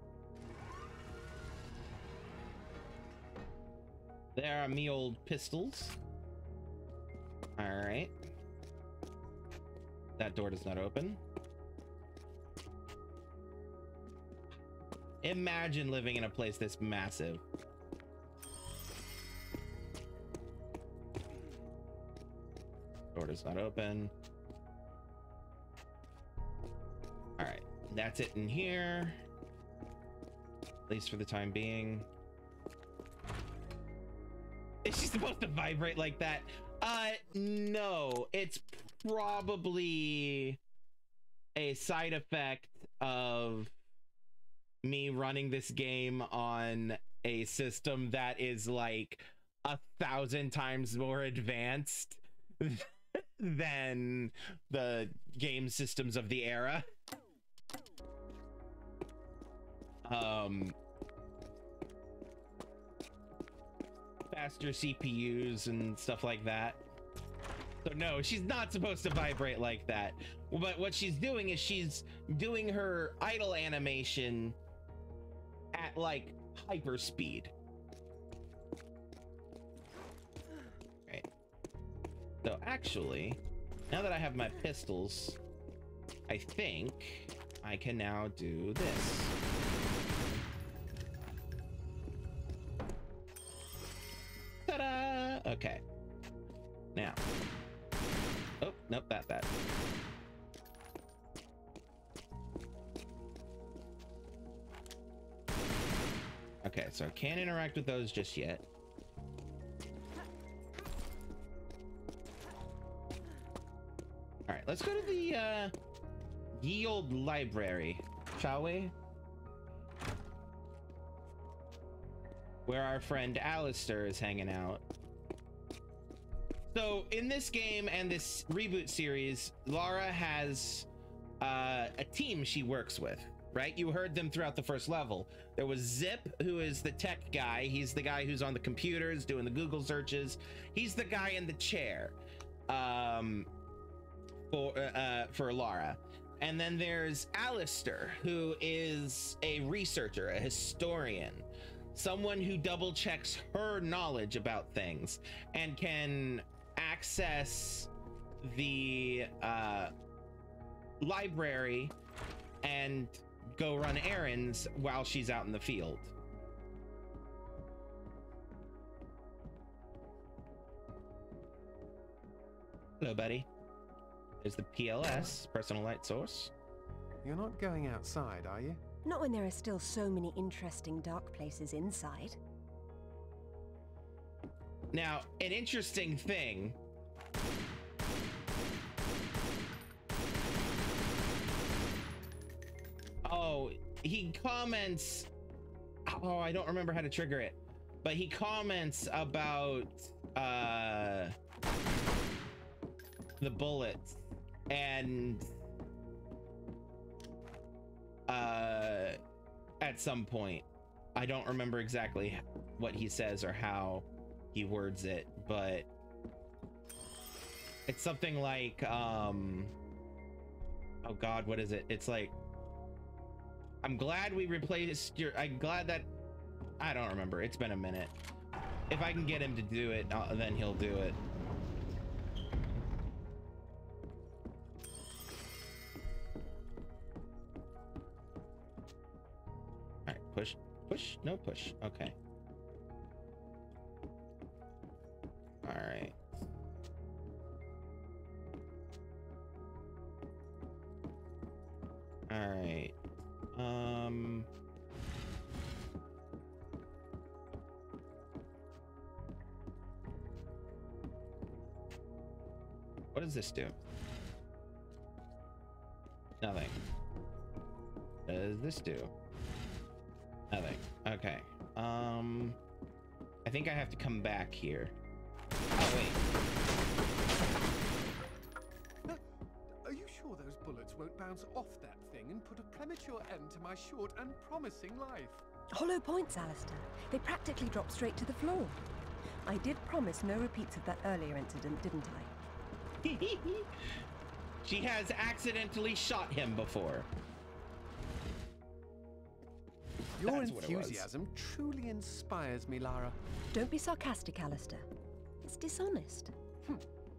There are me old pistols. All right. That door does not open. Imagine living in a place this massive. Door does not open. All right, that's it in here. At least for the time being. Is she supposed to vibrate like that? Uh, no, it's probably a side effect of me running this game on a system that is like a thousand times more advanced than the game systems of the era. Um, faster C P Us and stuff like that. So no, she's not supposed to vibrate like that. But what she's doing is she's doing her idle animation at like hyper speed. Right. So actually, now that I have my pistols, I think I can now do this. Ta-da! Okay. Now. Oh, nope, that, that. Okay, so I can't interact with those just yet. All right, let's go to the uh, ye old library, shall we? Where our friend Alistair is hanging out. So in this game and this reboot series, Lara has uh, a team she works with, right? You heard them throughout the first level. There was Zip, who is the tech guy. He's the guy who's on the computers doing the Google searches. He's the guy in the chair um, for, uh, for Lara. And then there's Alistair, who is a researcher, a historian. Someone who double checks her knowledge about things and can access the uh, library and go run errands while she's out in the field. Hello, buddy. There's the P L S, personal light source. You're not going outside, are you? Not when there are still so many interesting dark places inside. Now, an interesting thing. Oh, he comments. Oh, I don't remember how to trigger it, but he comments about uh, the bullets and uh, at some point. I don't remember exactly what he says or how he words it, but it's something like, um, oh God, what is it? It's like, I'm glad we replaced your, I'm glad that, I don't remember. It's been a minute. If I can get him to do it, uh, then he'll do it. All right, push, push, no push. Okay. All right. All right. Um. What does this do? Nothing. What does this do? Nothing. Okay. Um. I think I have to come back here. Oh, wait. Are you sure those bullets won't bounce off that thing and put a premature end to my short and promising life? Hollow points, Alistair. They practically drop straight to the floor. I did promise no repeats of that earlier incident, didn't I? She has accidentally shot him before. Your That's what it was. enthusiasm truly inspires me, Lara. Don't be sarcastic, Alistair. It's dishonest. Hm.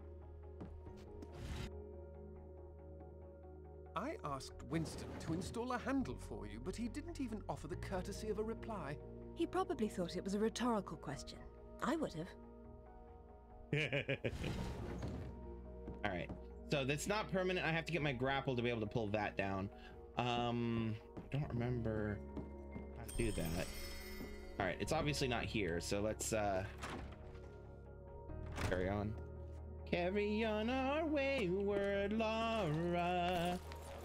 I asked Winston to install a handle for you, but he didn't even offer the courtesy of a reply. He probably thought it was a rhetorical question. I would have. All right. So that's not permanent. I have to get my grapple to be able to pull that down. Um, I don't remember how to do that. All right. It's obviously not here. So let's uh, carry on. Carry on our wayward Lara.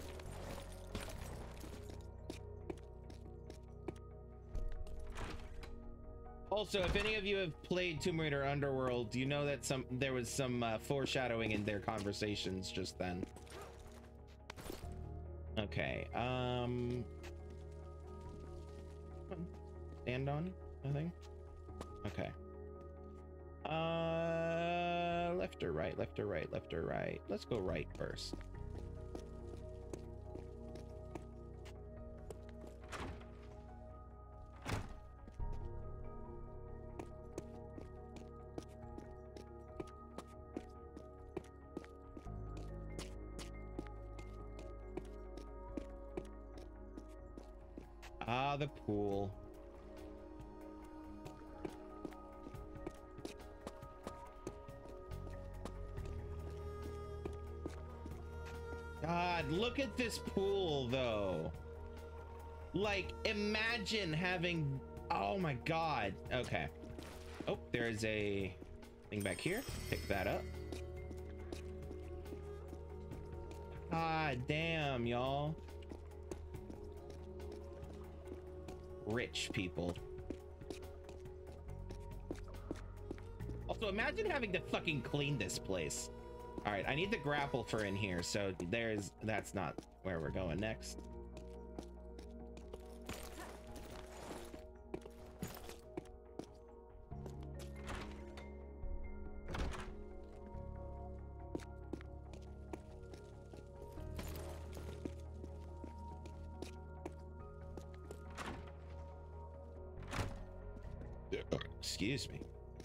Also, if any of you have played Tomb Raider Underworld, you know that some there was some uh, foreshadowing in their conversations just then. Okay, um... stand on, I think. Okay. Uh, left or right, left or right, left or right. Let's go right first. Ah, the pool. God, look at this pool though. Like, imagine having, oh my God. Okay. Oh, there's a thing back here. Pick that up. God damn, y'all. Rich people. Also, imagine having to fucking clean this place. All right, I need the grapple for in here. So there's, that's not where we're going next. Excuse me.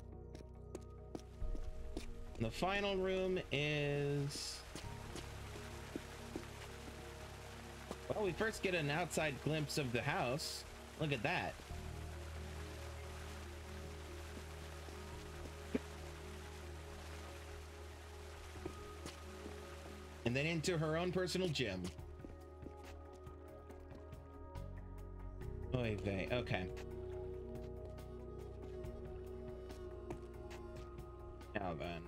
The final room is... Well, we first get an outside glimpse of the house. Look at that. And then into her own personal gym. Oy vey. Okay. Now then.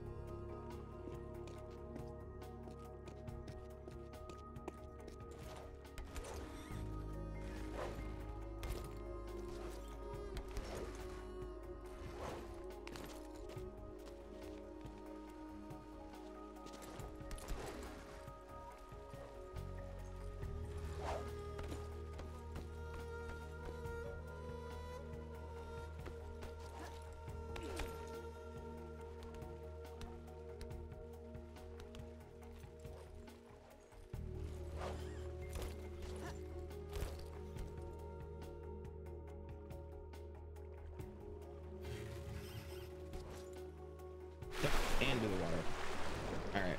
And to the water. All right.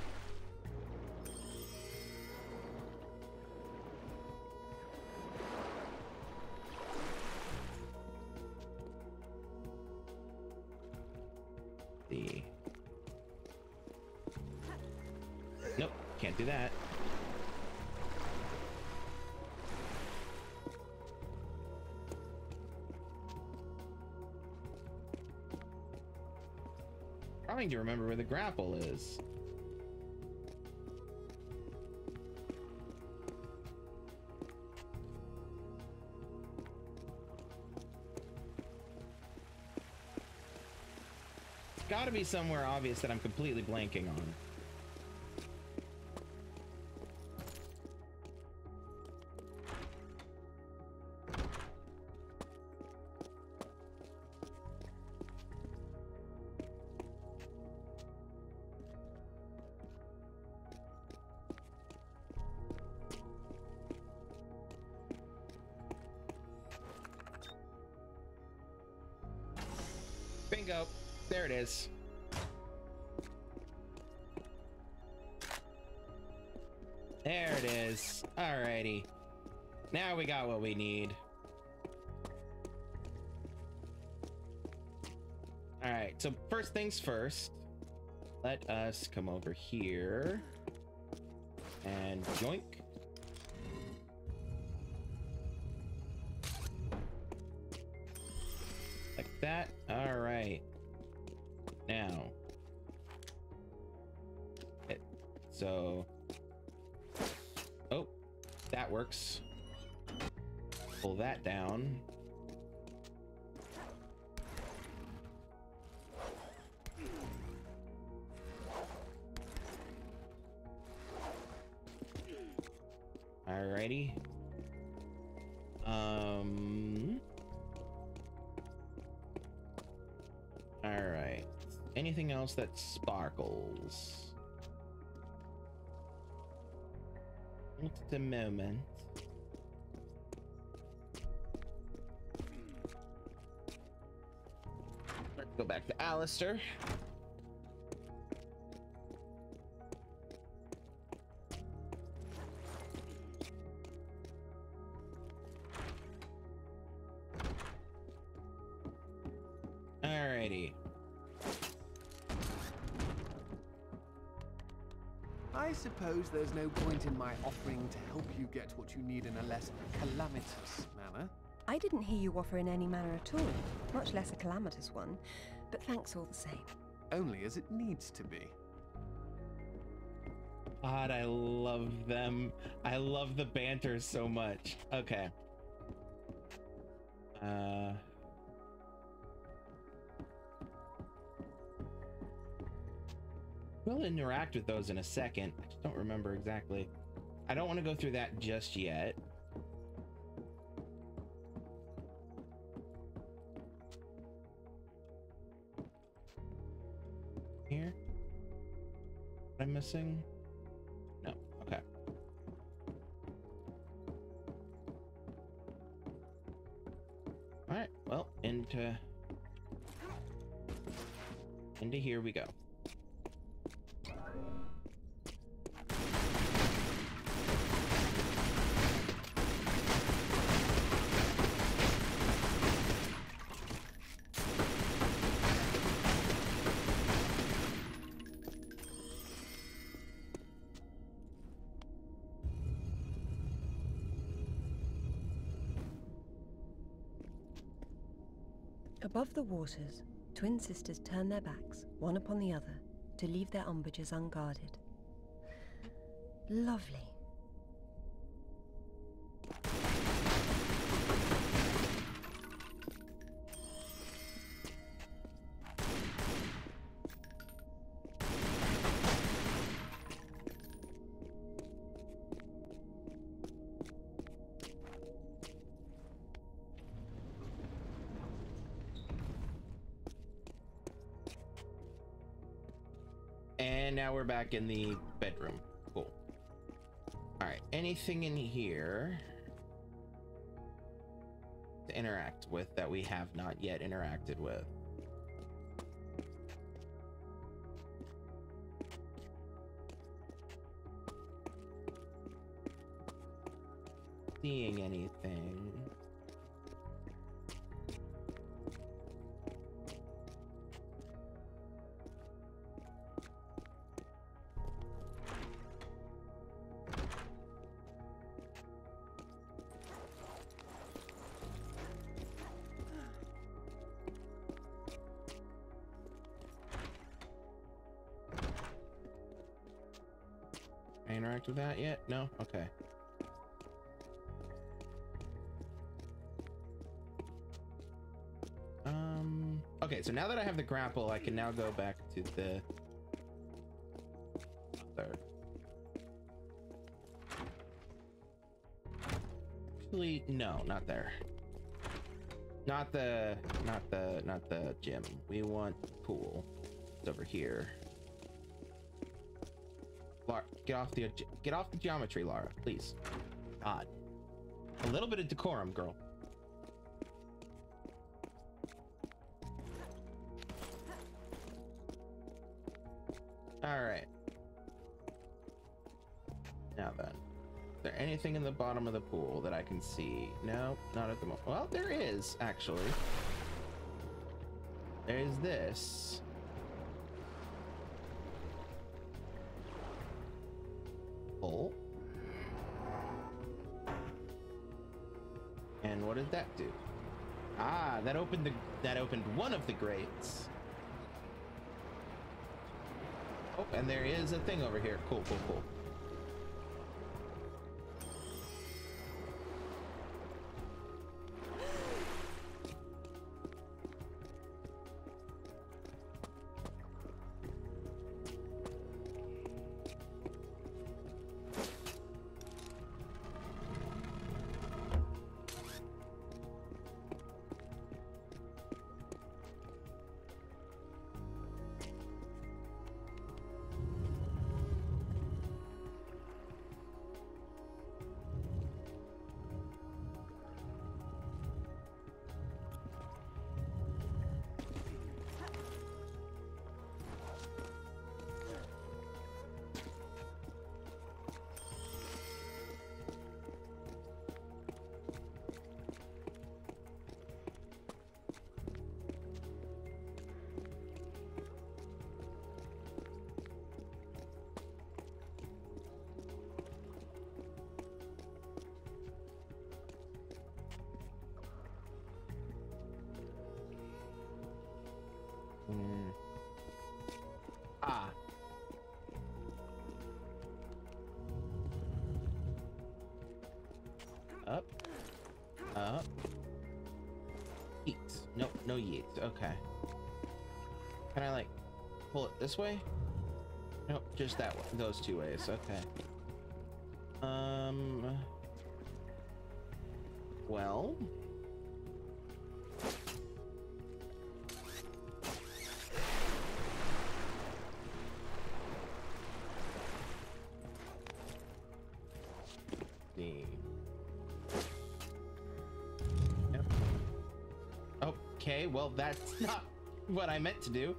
The nope, can't do that. Trying to remember where the grapple is. It's got to be somewhere obvious that I'm completely blanking on. Bingo. There it is. There it is. Alrighty. Now we got what we need. Alright, so first things first. Let us come over here. And yoink. Like that. All right. Now. It, so. Oh, that works. Pull that down. Alrighty. Um. All right. Anything else that sparkles? Not at the moment. Let's go back to Alistair. Alrighty. I suppose there's no point in my offering to help you get what you need in a less calamitous manner. I didn't hear you offer in any manner at all, much less a calamitous one, but thanks all the same. Only as it needs to be. God, I love them. I love the banter so much. Okay. Uh... We'll interact with those in a second. I just don't remember exactly. I don't want to go through that just yet. Here? What am I missing? No. Okay. All right. Well, into into here we go. Above the waters, twin sisters turn their backs, one upon the other, to leave their umbrages unguarded. Lovely. And now we're back in the bedroom. Cool. All right. Anything in here to interact with that we have not yet interacted with? Seeing anything? Interact with that yet? No? Okay. Um, okay, so now that I have the grapple, I can now go back to the third. Actually, no, not there. Not the, not the, not the gym. We want the pool. It's over here. Lara, get off the get off the geometry, Lara, please. God, a little bit of decorum, girl. All right. Now then, is there anything in the bottom of the pool that I can see? No, not at the moment. Well, there is actually. There's this. And what did that do? Ah, that opened the that opened one of the grates. Oh, and there is a thing over here. Cool, cool, cool. no yeets. Okay. Can I like pull it this way? Nope, just that way. Those two ways. Okay. Um. Well. See. Yep. Okay, well, that's not what I meant to do.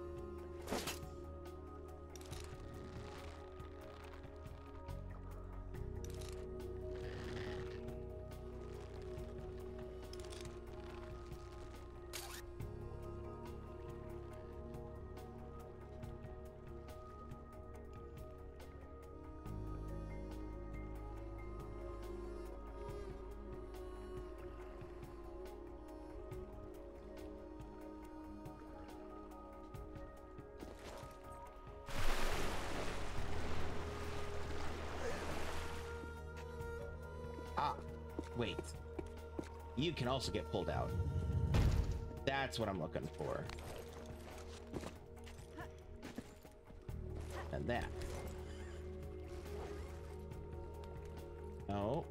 Ah, wait. You can also get pulled out. That's what I'm looking for. And that. Oh.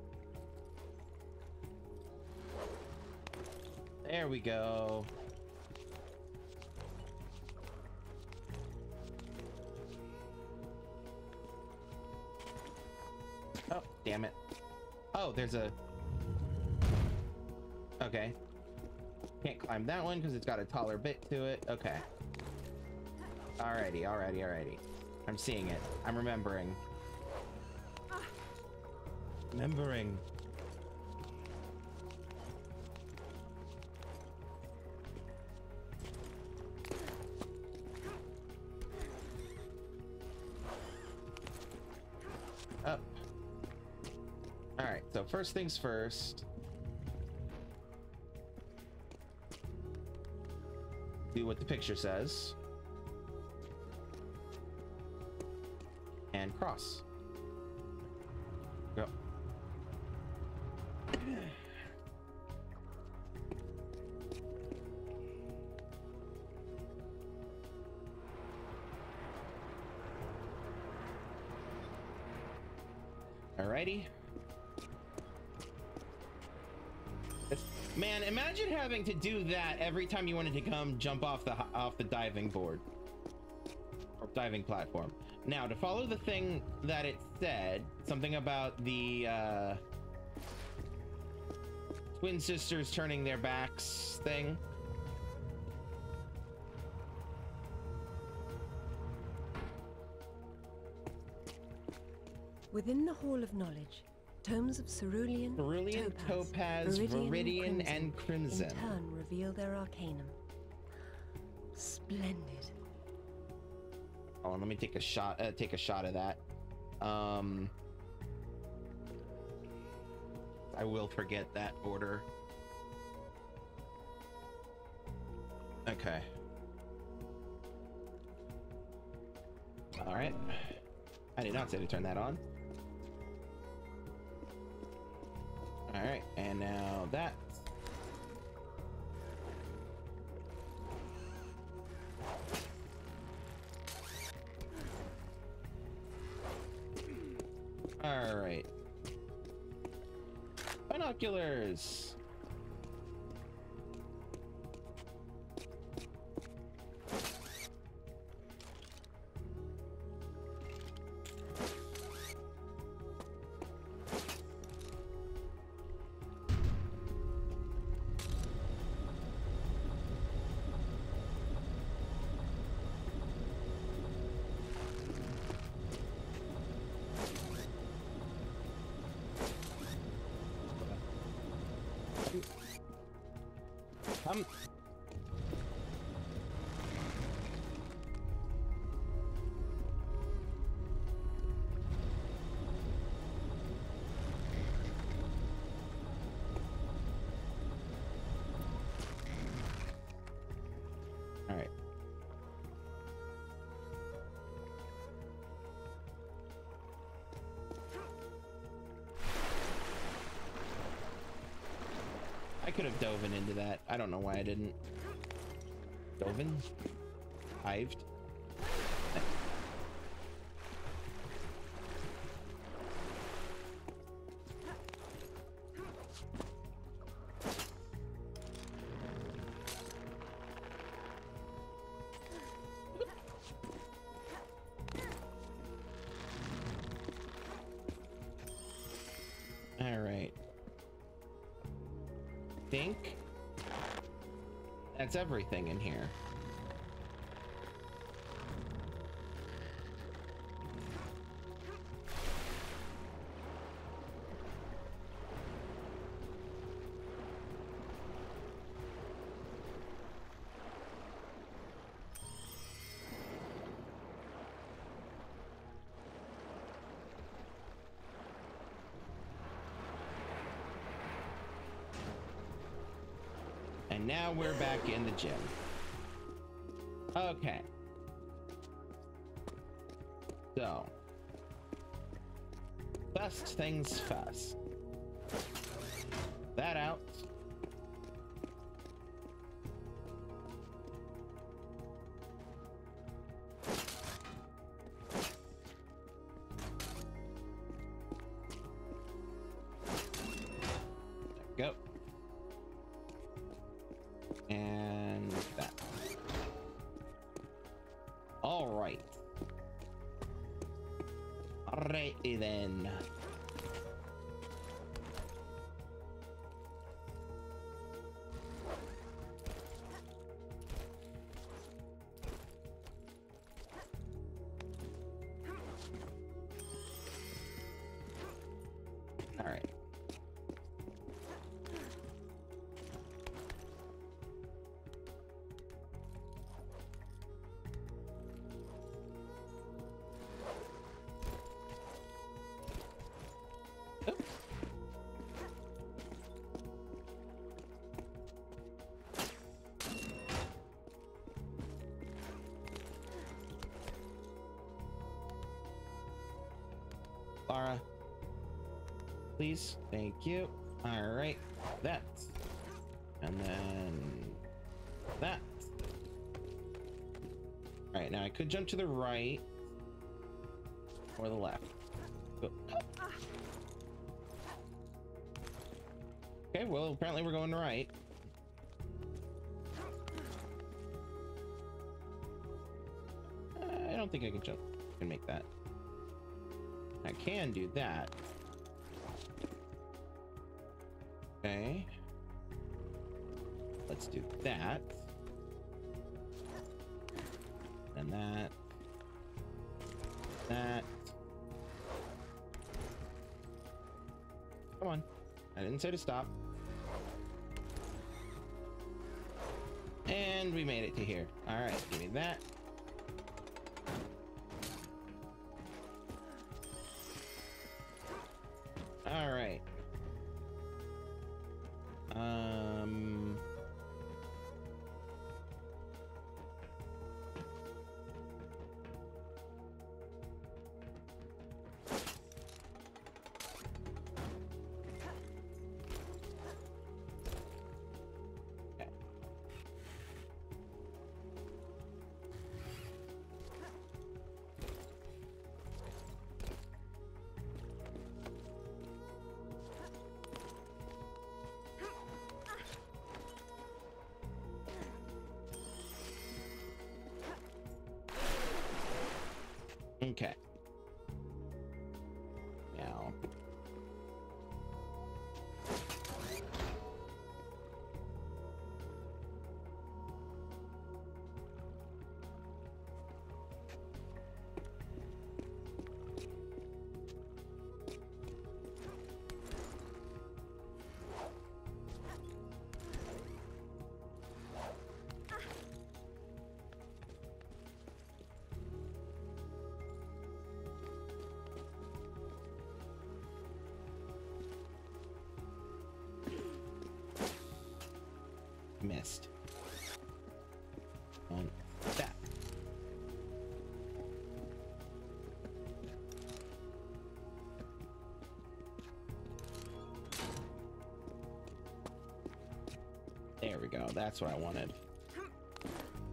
There we go. Oh, damn it. Oh, there's a... Okay. Can't climb that one because it's got a taller bit to it. Okay. Alrighty, alrighty, alrighty. I'm seeing it. I'm remembering. Remembering. Up. Alright, so first things first. Do what the picture says. And cross. Go. Alrighty. Man, imagine having to do that every time you wanted to come jump off the off the diving board or diving platform. Now, to follow the thing that it said, something about the uh, twin sisters turning their backs thing. Within the Hall of Knowledge, tomes of cerulean, Cerulean, topaz, topaz, viridian, viridian, and, and crimson, crimson. in turn reveal their arcanum. Splendid. Oh, let me take a shot. Uh, take a shot of that. Um, I will forget that order. Okay. All right. I did not say to turn that on. All right, and now that. All right. Binoculars. Um. All right. I could have dove into that. I don't know why I didn't. Doven? Hived? All right. Think that's everything in here. And now we're back in the gym. Okay. So. First things first. That out. There we go. And that. All right. Alrighty then. All right. Laura, please. Thank you. All right, that, and then that. All right, now I could jump to the right or the left. Go. Okay, well, apparently we're going right. I don't think I can jump. I can make that. I can do that. Okay. Let's do that. And that. That. Come on. I didn't say to stop. And we made it to here. All right, give me that. All right. Um. Okay. Okay. Now. Missed. On that. There we go. That's what I wanted.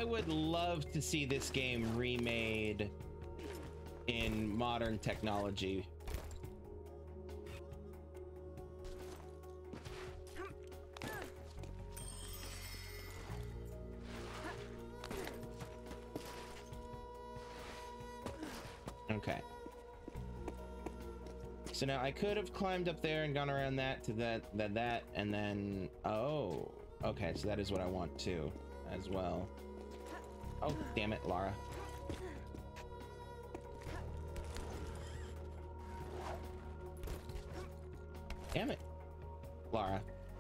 I would love to see this game remade in modern technology. Okay. So now I could have climbed up there and gone around that to that, that, that, and then, oh, okay, so that is what I want to as well. Oh, damn it, Lara. Damn it, Lara.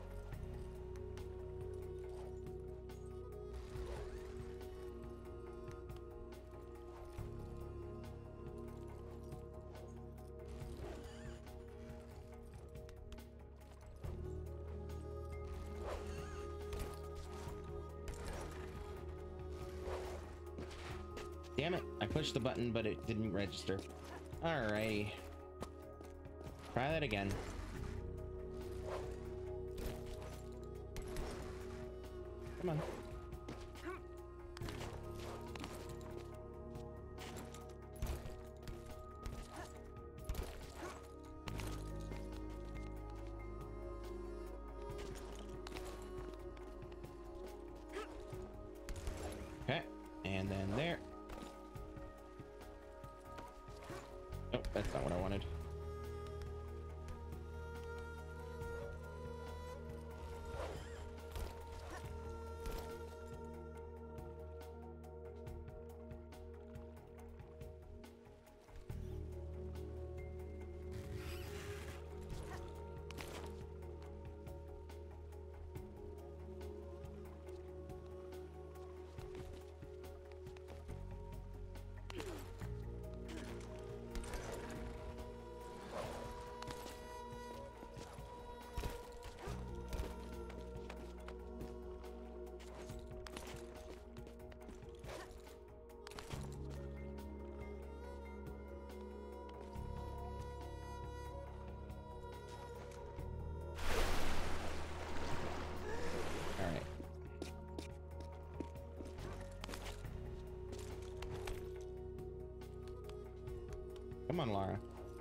Damn it, I pushed the button, but it didn't register. Alrighty. Try that again. Come on. Okay, and then there. Oh, that's not what I wanted. Come on, Lara.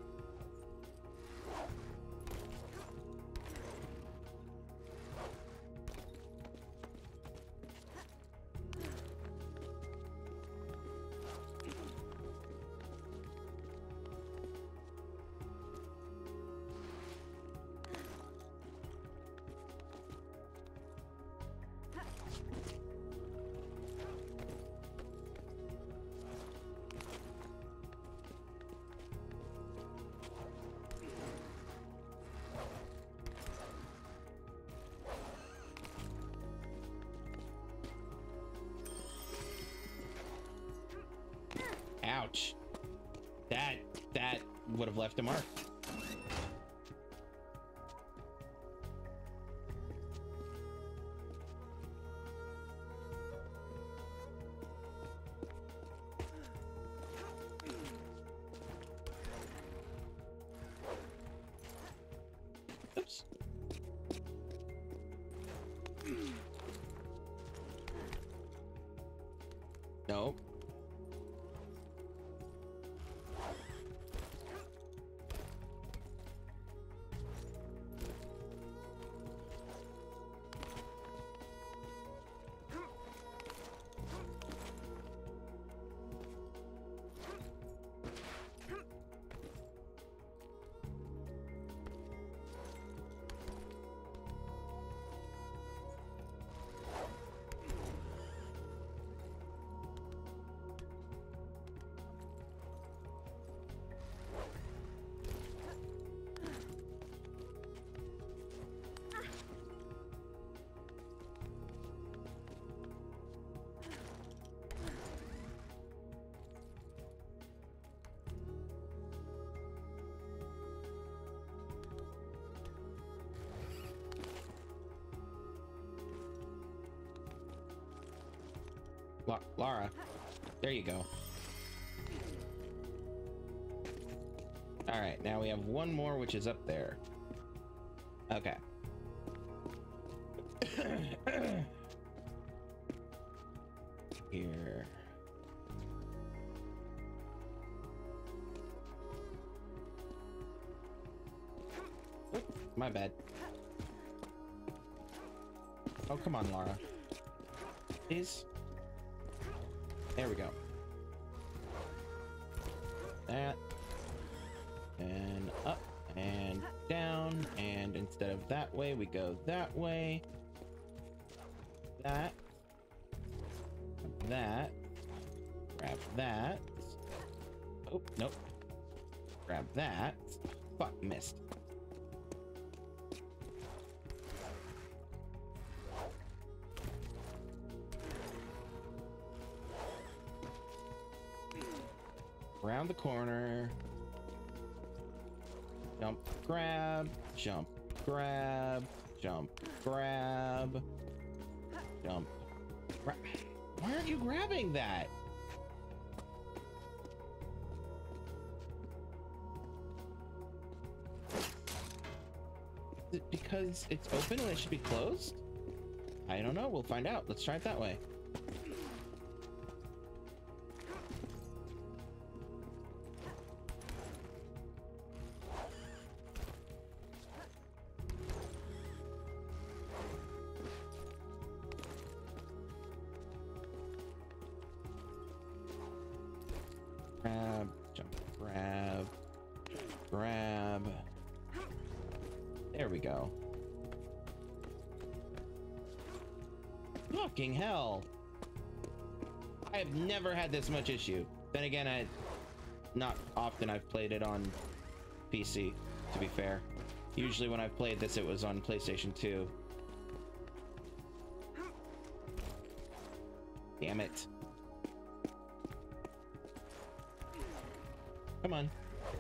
Ouch. That, that would have left a mark. Oops. Nope. La Lara, there you go. All right, now we have one more, which is up there. Okay. here. Oop, my bad. Oh, come on, Lara. Please. There we go. That. And up and down. And instead of that way, we go that way. That. That. Grab that. Oh, nope. Grab that. Fuck, missed. Around the corner. Jump, grab, jump, grab, jump, grab, jump, grab. Why aren't you grabbing that? Is it because it's open when it should be closed? I don't know. We'll find out. Let's try it that way. Grab, jump, grab, grab. There we go. Fucking hell. I have never had this much issue. Then again, I not often I've played it on P C, to be fair. Usually when I've played this, it was on PlayStation two. Damn it. Come on.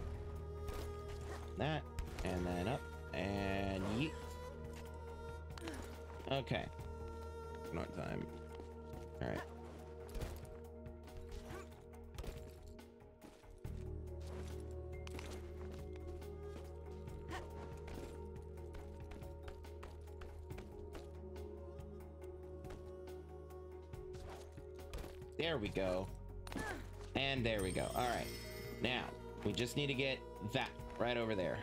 That, and then up, and yeet. Okay. Not time. Alright. There we go. And there we go. Alright. Now, we just need to get that right over there.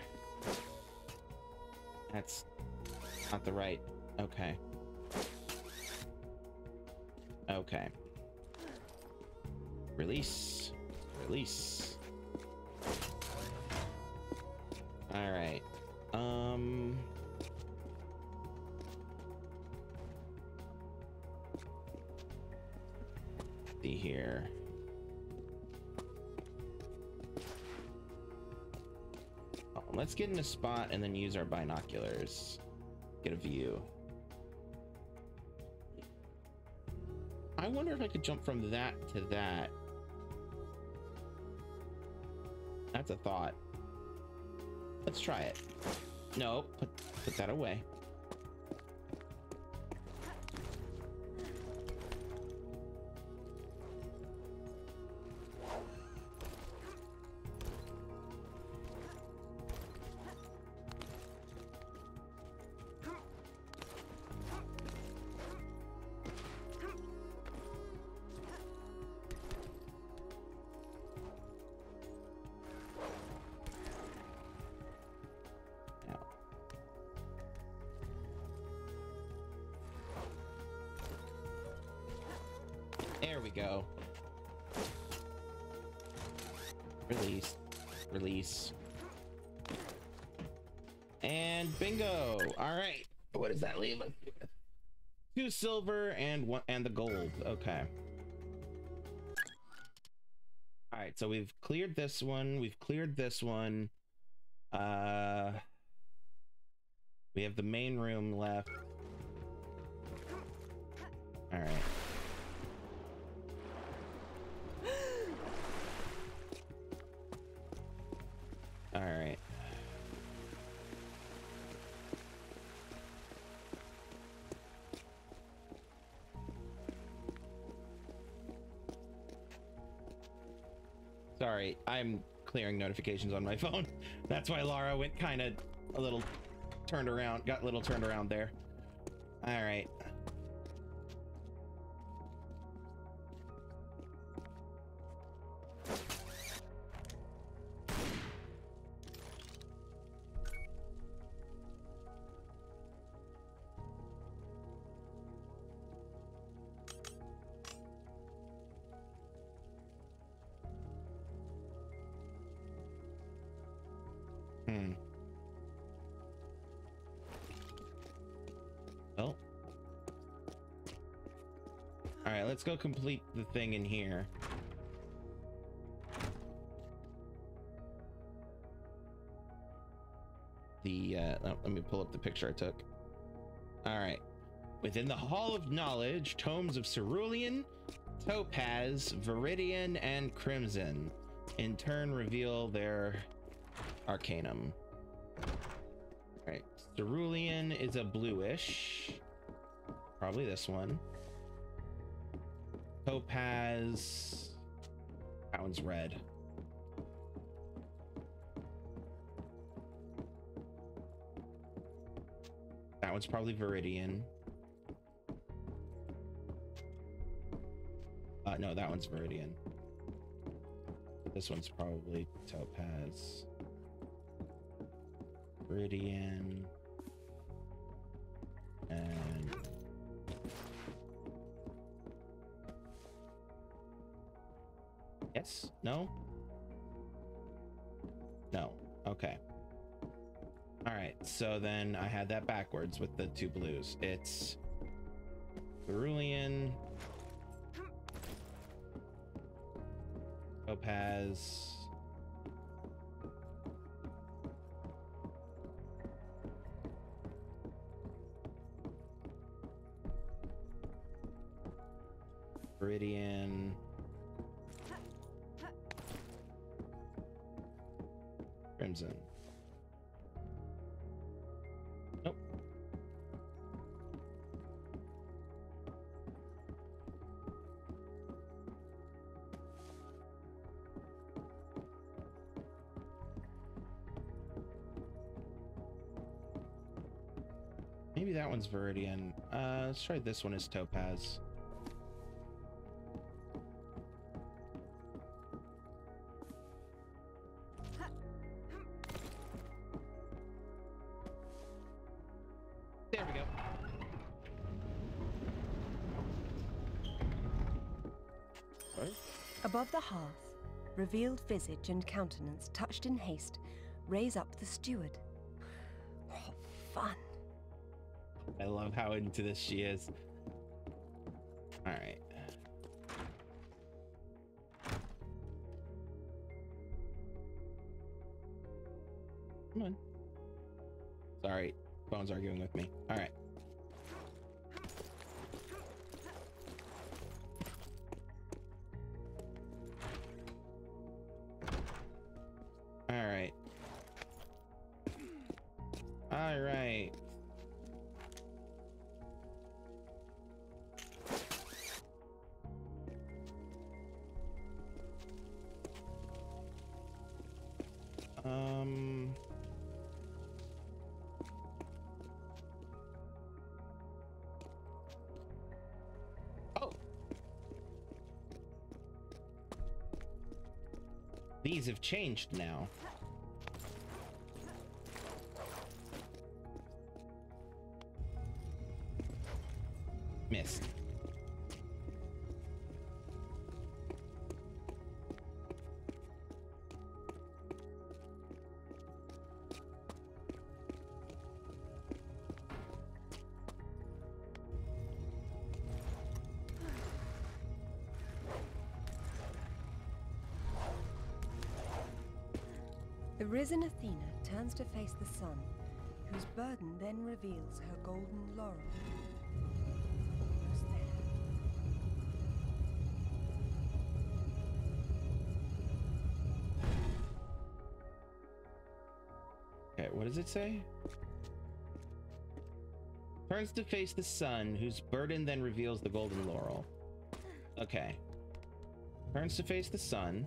That's not the right. Okay. Okay. Release. Release. All right. Um. See here. Oh, let's get in a spot and then use our binoculars. Get a view. I wonder if I could jump from that to that. That's a thought. Let's try it. No, put, put that away. There we go. Release. Release. And bingo! Alright. What does that leave us with? Two silver and one and the gold. Okay. Alright, so we've cleared this one. We've cleared this one. Uh we have the main room left. Alright. All right. Sorry, I'm clearing notifications on my phone. That's why Lara went kind of a little turned around, got a little turned around there. All right. All right, let's go complete the thing in here. The uh, oh, let me pull up the picture I took. All right. Within the Hall of Knowledge, tomes of cerulean, topaz, viridian, and crimson in turn reveal their arcanum. All right. Cerulean is a bluish. Probably this one. Topaz. That one's red. That one's probably viridian. Uh, no, that one's viridian. This one's probably topaz. Viridian. And... yes? No? No. Okay. All right, so then I had that backwards with the two blues. It's cerulean, topaz, viridian, crimson. Nope. Maybe that one's viridian. Uh, let's try this one as topaz. There we go. Right. Above the hearth, revealed visage and countenance touched in haste, raise up the steward. Oh, fun. I love how into this she is. All right. Come on. Sorry, phone's arguing with me. All right. All right. All right. Um... Oh! These have changed now. Missed. The risen Athena turns to face the sun, whose burden then reveals her golden laurel. Almost there. Okay, what does it say? Turns to face the sun, whose burden then reveals the golden laurel. Okay. Turns to face the sun.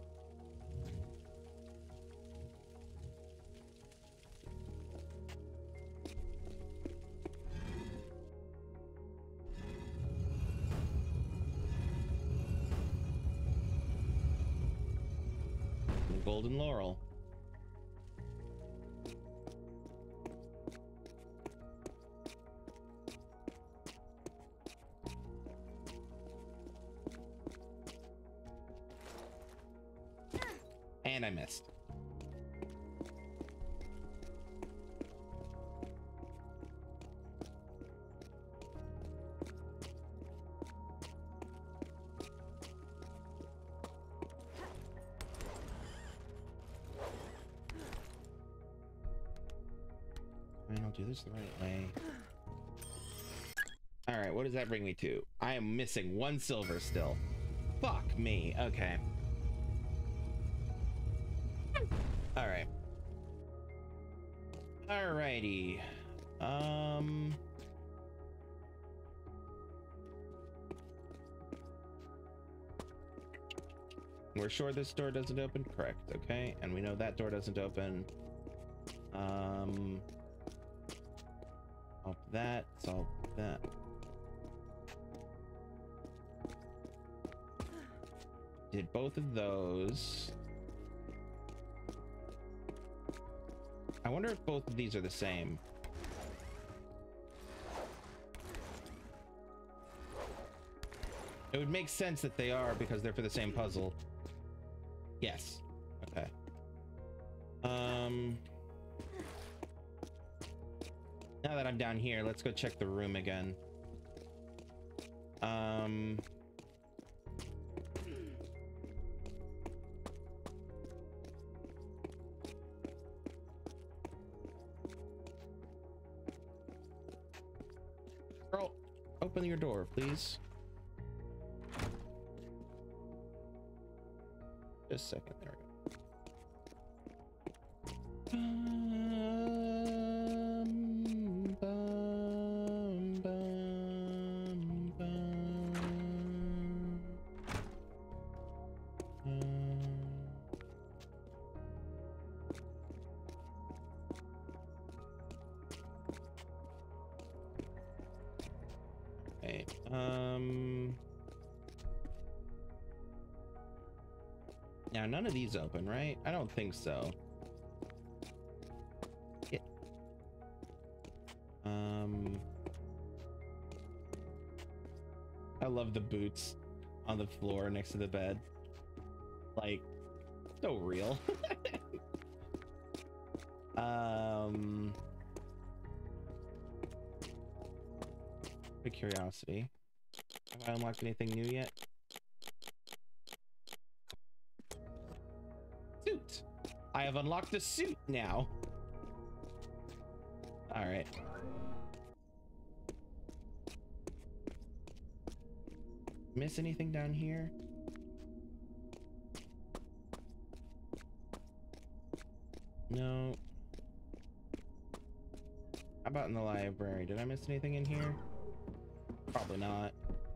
The golden laurel. And I missed. Fine, I'll do this the right way. All right, what does that bring me to? I am missing one silver still. Fuck me. Okay. All right. Alrighty. Um. We're sure this door doesn't open? Correct. Okay. And we know that door doesn't open. Um. Solve that. Solve that. Did both of those. I wonder if both of these are the same. It would make sense that they are because they're for the same puzzle. Yes. Okay. Um. Now that I'm down here, let's go check the room again. Um. Girl, open your door, please. Just a second, there we go. Bum, bum, bum, bum. Um. Okay, um... now, none of these open, right? I don't think so. Yeah. Um, I love the boots on the floor next to the bed. Like, so real. um, a curiosity. Have I unlocked anything new yet? Suit. I have unlocked the suit now. All right. Miss anything down here? No. How about in the library? Did I miss anything in here? Probably not.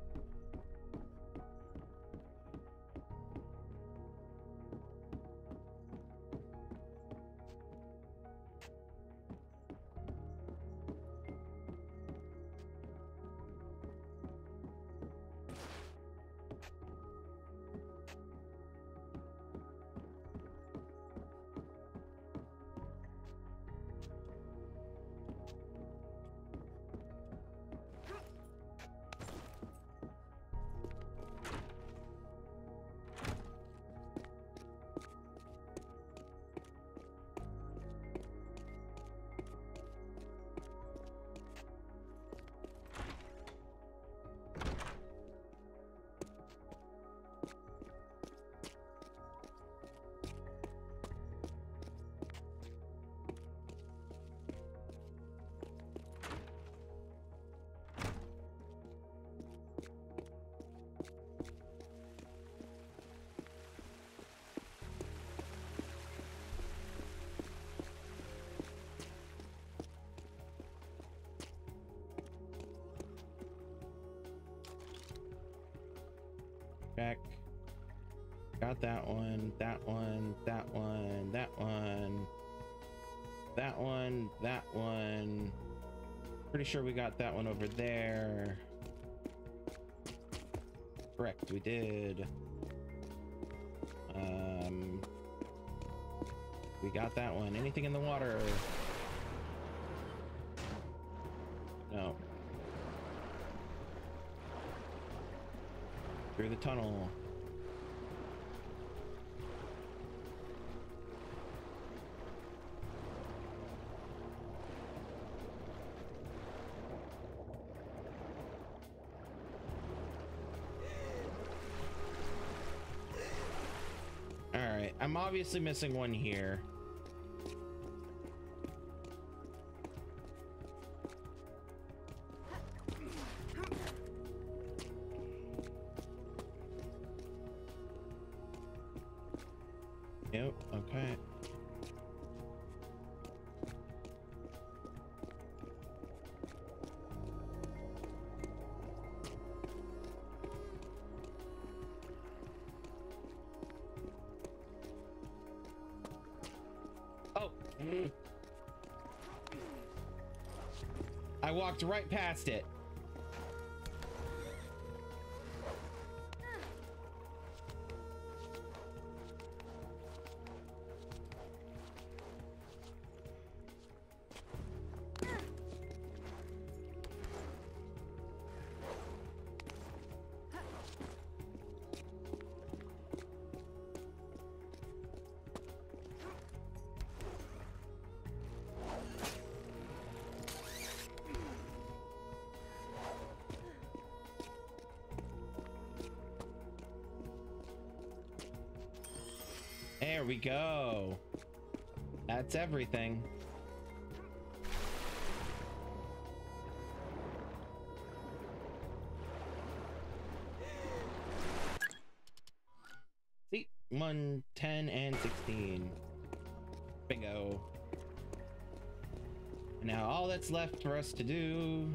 Back. Got that one, that one, that one, that one, that one, that one. Pretty sure we got that one over there. Correct, we did. Um, we got that one. Anything in the water? No. Through the tunnel. All right, I'm obviously missing one here. I walked right past it. There we go. That's everything. See, one, ten, and sixteen. Bingo. And now all that's left for us to do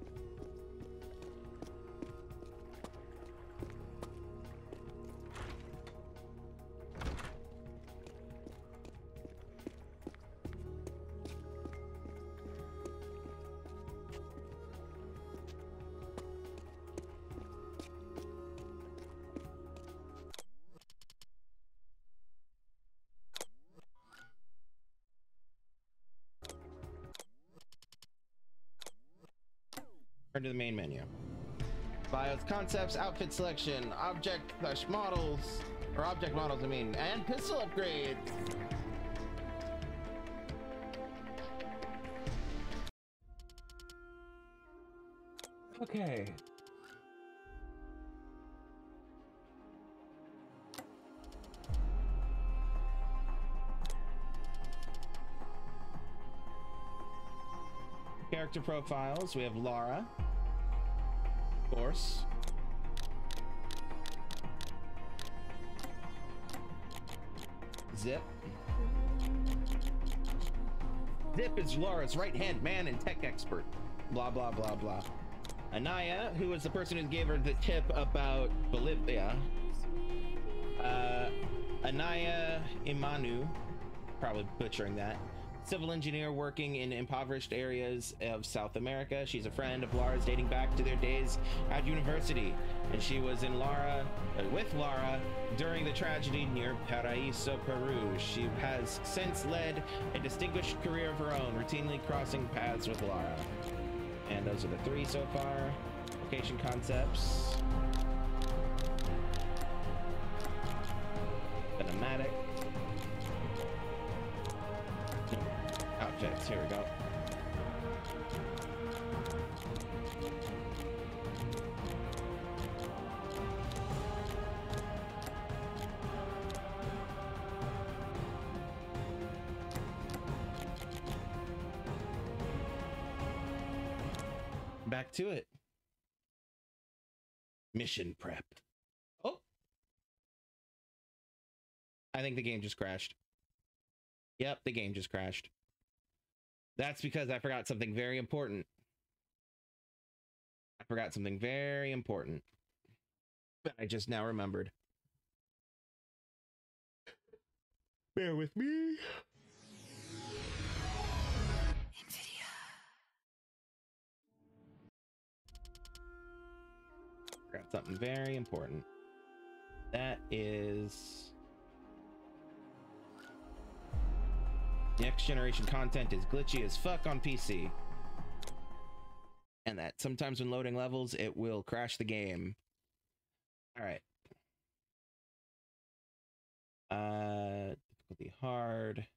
to the main menu. Bios, concepts, outfit selection, object slash models, or object models, I mean, and pistol upgrades. Okay. Character profiles, we have Lara. Of course. Zip. Zip is Lara's right-hand man and tech expert. Blah, blah, blah, blah. Anaya, who was the person who gave her the tip about Bolivia. Uh, Anaya Imanu, probably butchering that. Civil engineer working in impoverished areas of South America. She's a friend of Lara's dating back to their days at university. And she was in Lara, uh, with Lara during the tragedy near Paraíso, Peru. She has since led a distinguished career of her own, routinely crossing paths with Lara. And those are the three so far. Location concepts. Cinematic. Objects, here we go. Back to it. Mission prep. Oh. I think the game just crashed. Yep, the game just crashed. That's because I forgot something very important. I forgot something very important that I just now remembered. Bear with me. Forgot something very important. That is... next generation content is glitchy as fuck on P C. And that sometimes when loading levels, it will crash the game. Alright. Uh, difficulty hard.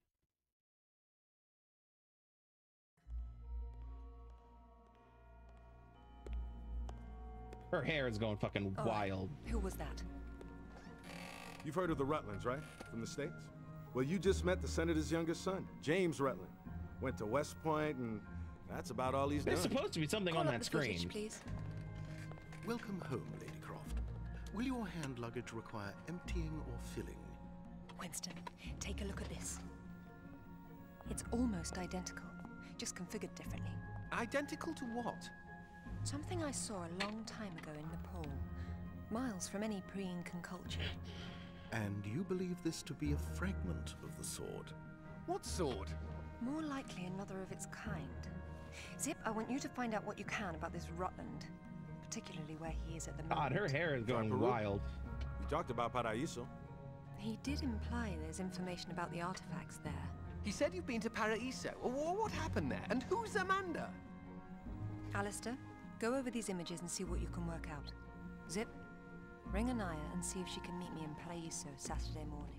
Her hair is going fucking oh, wild. Who was that? You've heard of the Rutlands, right? From the States? Well, you just met the senator's youngest son, James Rutland. Went to West Point, and that's about all he's There's done. There's supposed to be something Call on up that the screen. Footage, please. Welcome home, Lady Croft. Will your hand luggage require emptying or filling? Winston, take a look at this. It's almost identical, just configured differently. Identical to what? Something I saw a long time ago in Nepal, miles from any pre-Incan culture. And you believe this to be a fragment of the sword? What sword? More likely another of its kind. Zip, I want you to find out what you can about this Rutland, particularly where he is at the moment. God, her hair is going Peru? wild. We talked about Paraíso. He did imply there's information about the artifacts there. He said you've been to Paraíso. What, what happened there? And who's Amanda? Alistair, go over these images and see what you can work out. Zip, ring Anaya and see if she can meet me in Paraíso Saturday morning.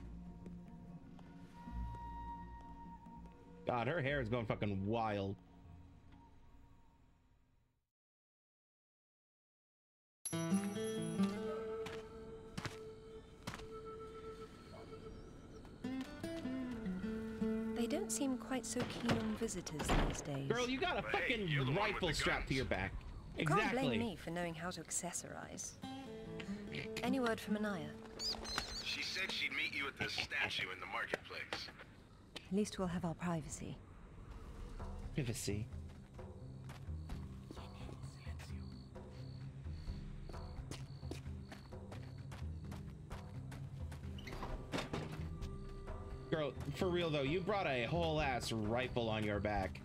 God, her hair is going fucking wild. They don't seem quite so keen on visitors these days. Girl, you got a fucking hey, rifle strapped to your back. You exactly. Can't blame me for knowing how to accessorize. Any word from Anaya? She said she'd meet you at the statue in the marketplace. At least we'll have our privacy. Privacy. Girl, for real though, you brought a whole ass rifle on your back.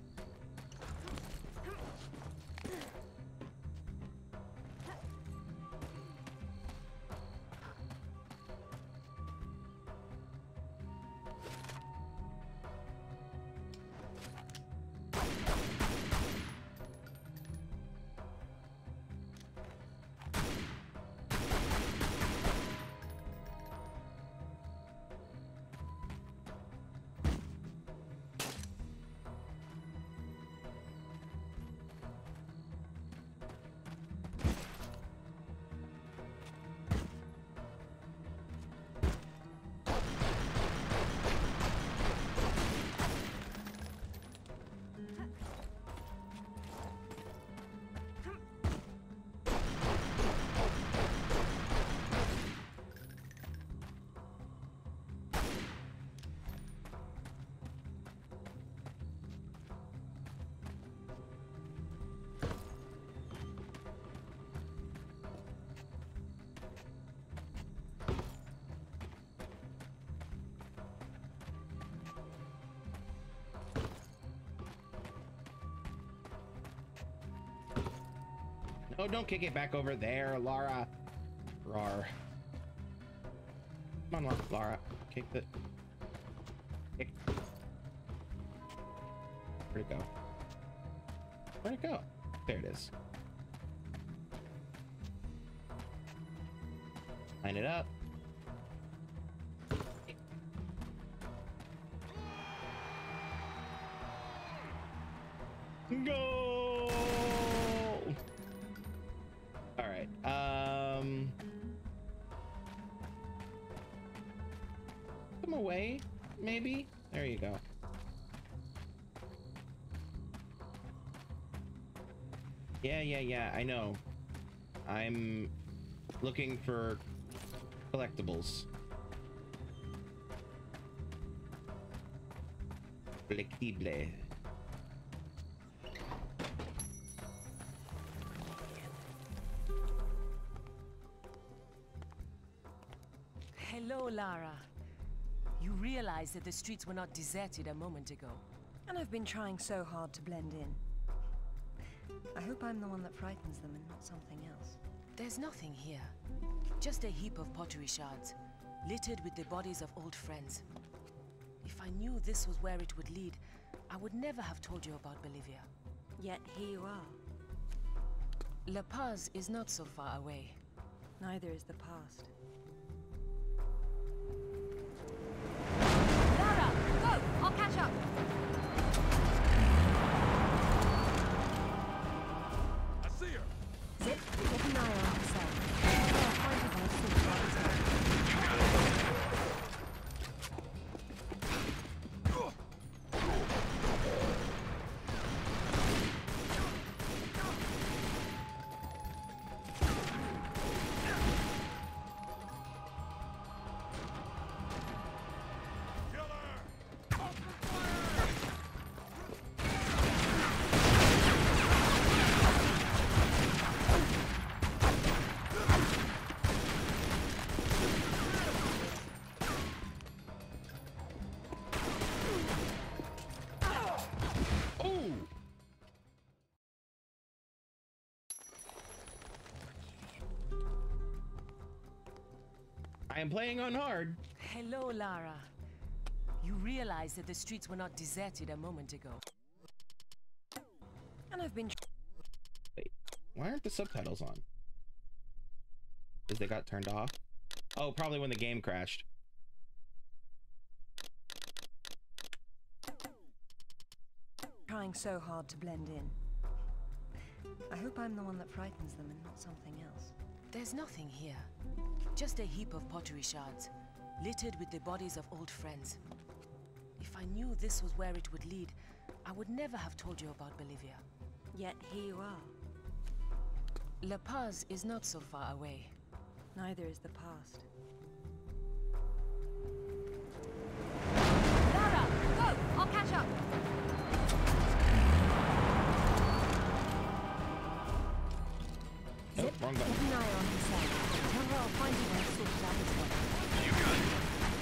No, don't kick it back over there, Lara. Rar. Come on, Lara. Kick the... Kick. Where'd it go? Where'd it go? There it is. Line it up. Go! All right. Um, come away, maybe. There you go. Yeah, yeah, yeah. I know. I'm looking for collectibles. Collectible. Hello, Lara. You realize that the streets were not deserted a moment ago. And I've been trying so hard to blend in. I hope I'm the one that frightens them and not something else. There's nothing here. Just a heap of pottery shards, littered with the bodies of old friends. If I knew this was where it would lead, I would never have told you about Bolivia. Yet here you are. La Paz is not so far away. Neither is the past. Lara, go! I'll catch up. I see her. Zip, keep an eye on the cell. I'll find her by soon while it's out. I am playing on hard. Hello, Lara. You realize that the streets were not deserted a moment ago. And I've been... Wait, why aren't the subtitles on? Because they got turned off? Oh, probably when the game crashed. Trying so hard to blend in. I hope I'm the one that frightens them and not something else. There's nothing here. Just a heap of pottery shards, littered with the bodies of old friends. If I knew this was where it would lead, I would never have told you about Bolivia. Yet here you are. La Paz is not so far away. Neither is the past. Lara, go! I'll catch up. Oh, wrong button. Keep an eye on himself. Tell her I'll find you when I've sorted out his body. You got it.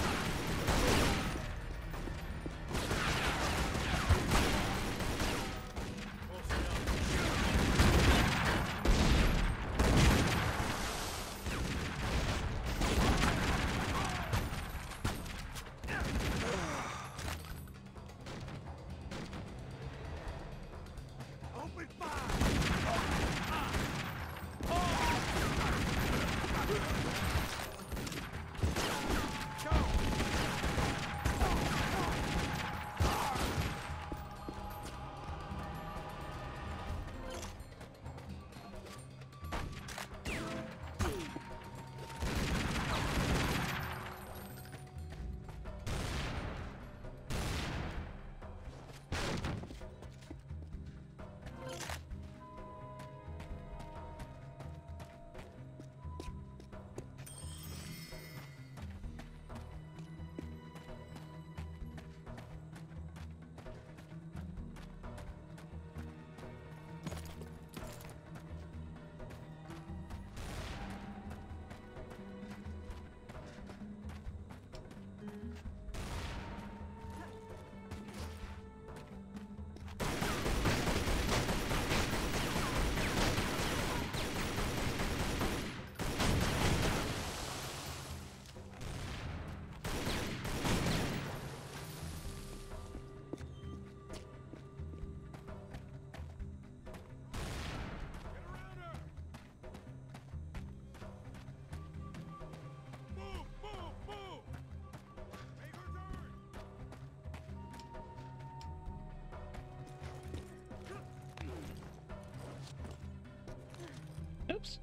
Oops.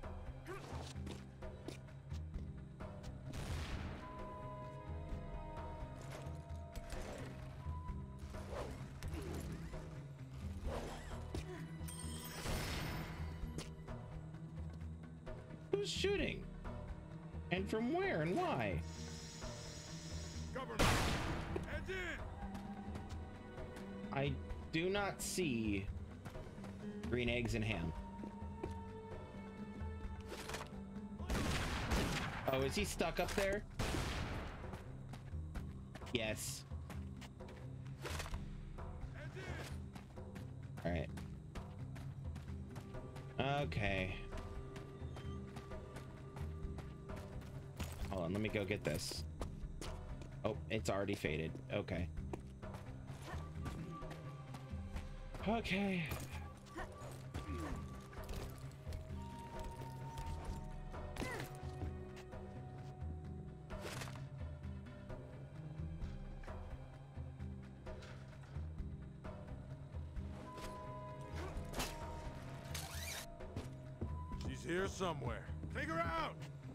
Who's shooting? And from where and why? Government, heads in. I do not see green eggs and ham. Oh, is he stuck up there? Yes. All right. Okay. Hold on, let me go get this. Oh, it's already faded. Okay. Okay. She's here somewhere. Take her out!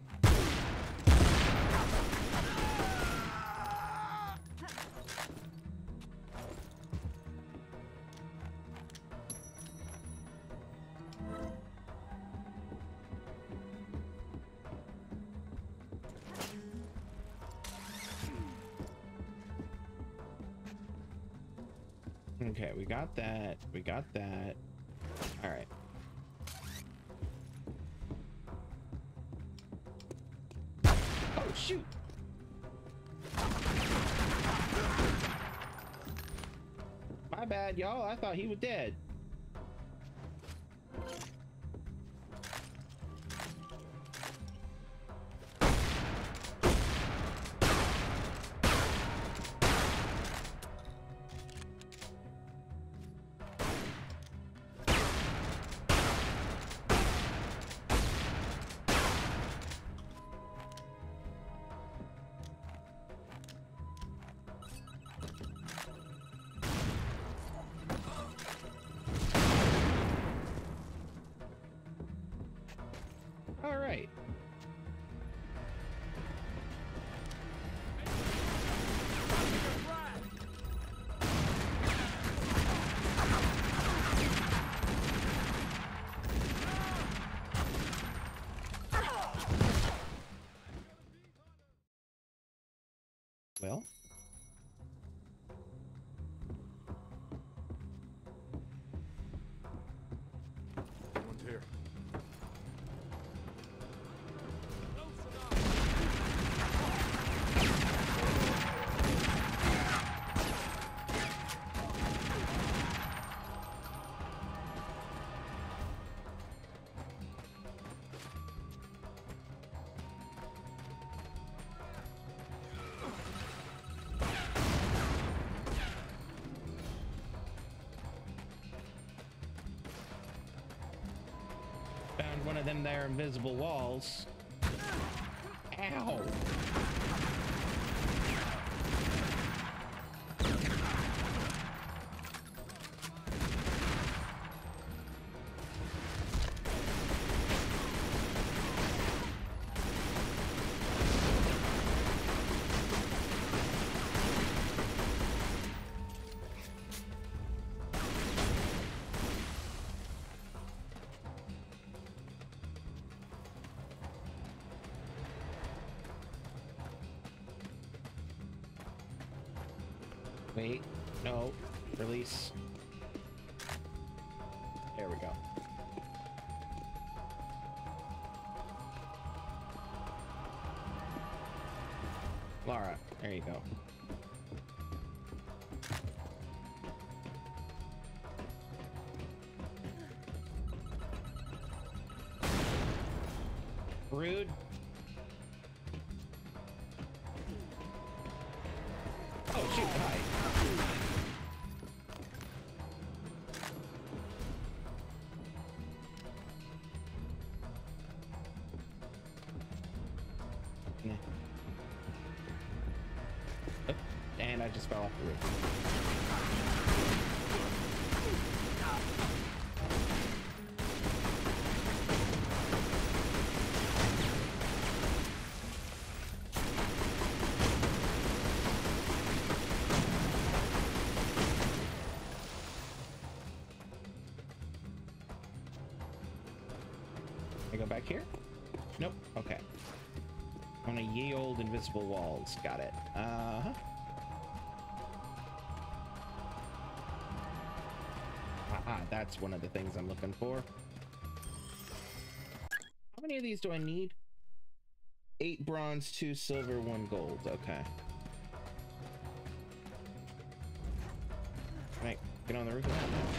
Okay, we got that. We got that. All right. Oh, shoot. My bad, y'all. I thought he was dead. right. Well. Someone's here. Found one of them there invisible walls. Ow! Wait, no, release. There we go. Lara, there you go. Rude. Oh shoot, hi. Yeah. Oh, and I just fell off the roof. I go back here? Nope. Okay. On a ye old invisible walls. Got it. Uh-huh. Ah, that's one of the things I'm looking for. How many of these do I need? Eight bronze, two silver, one gold. Okay. Can I get on the roof?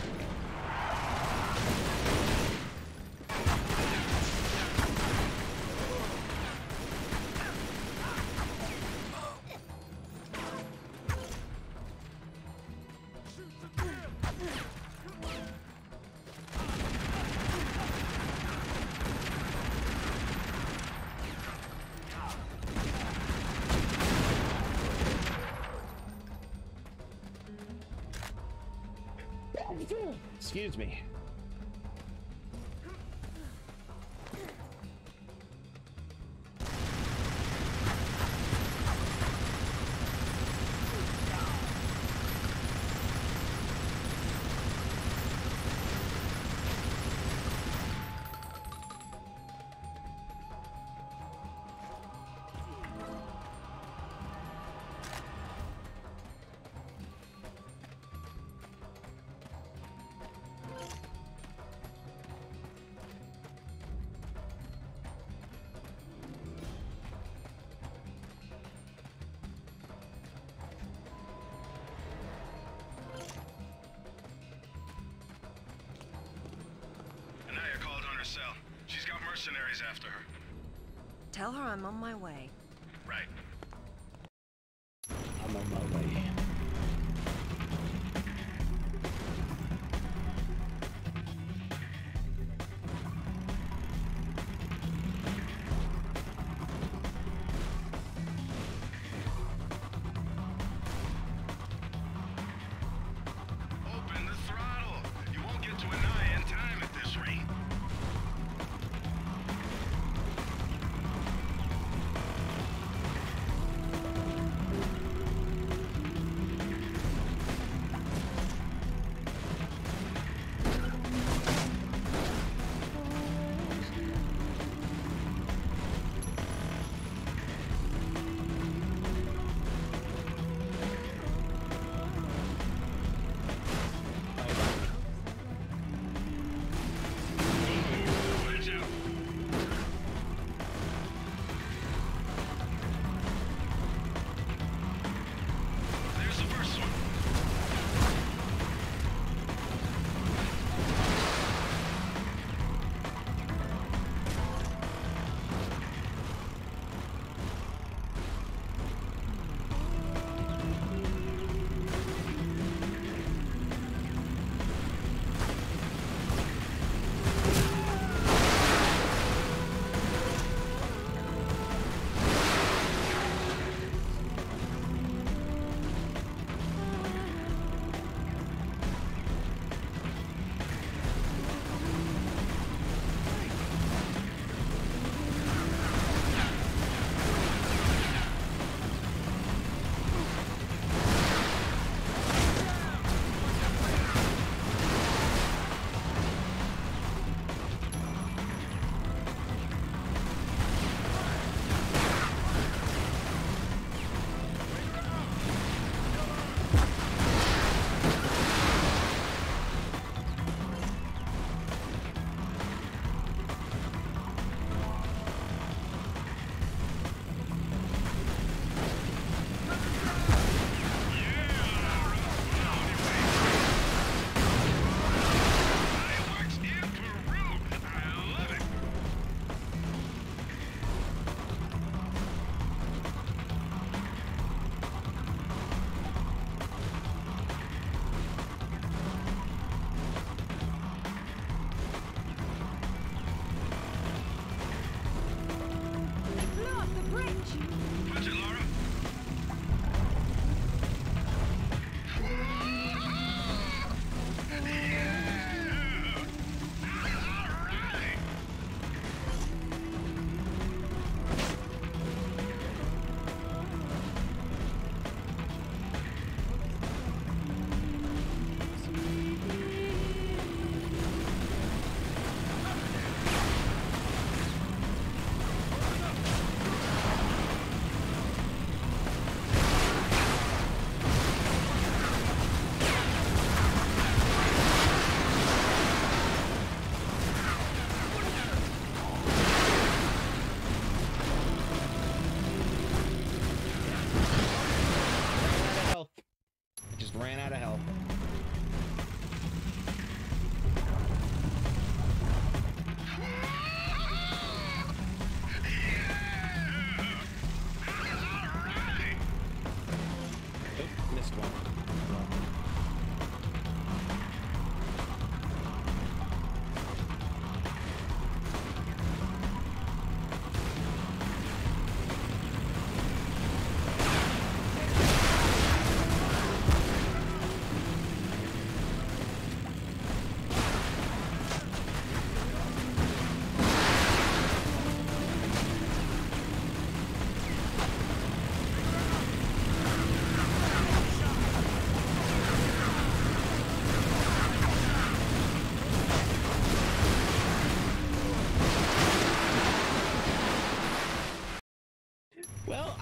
Excuse me. She's got mercenaries after her. Tell her I'm on my way. Right. I'm on my way. Open the throttle. You won't get to Anaya in time at this rate.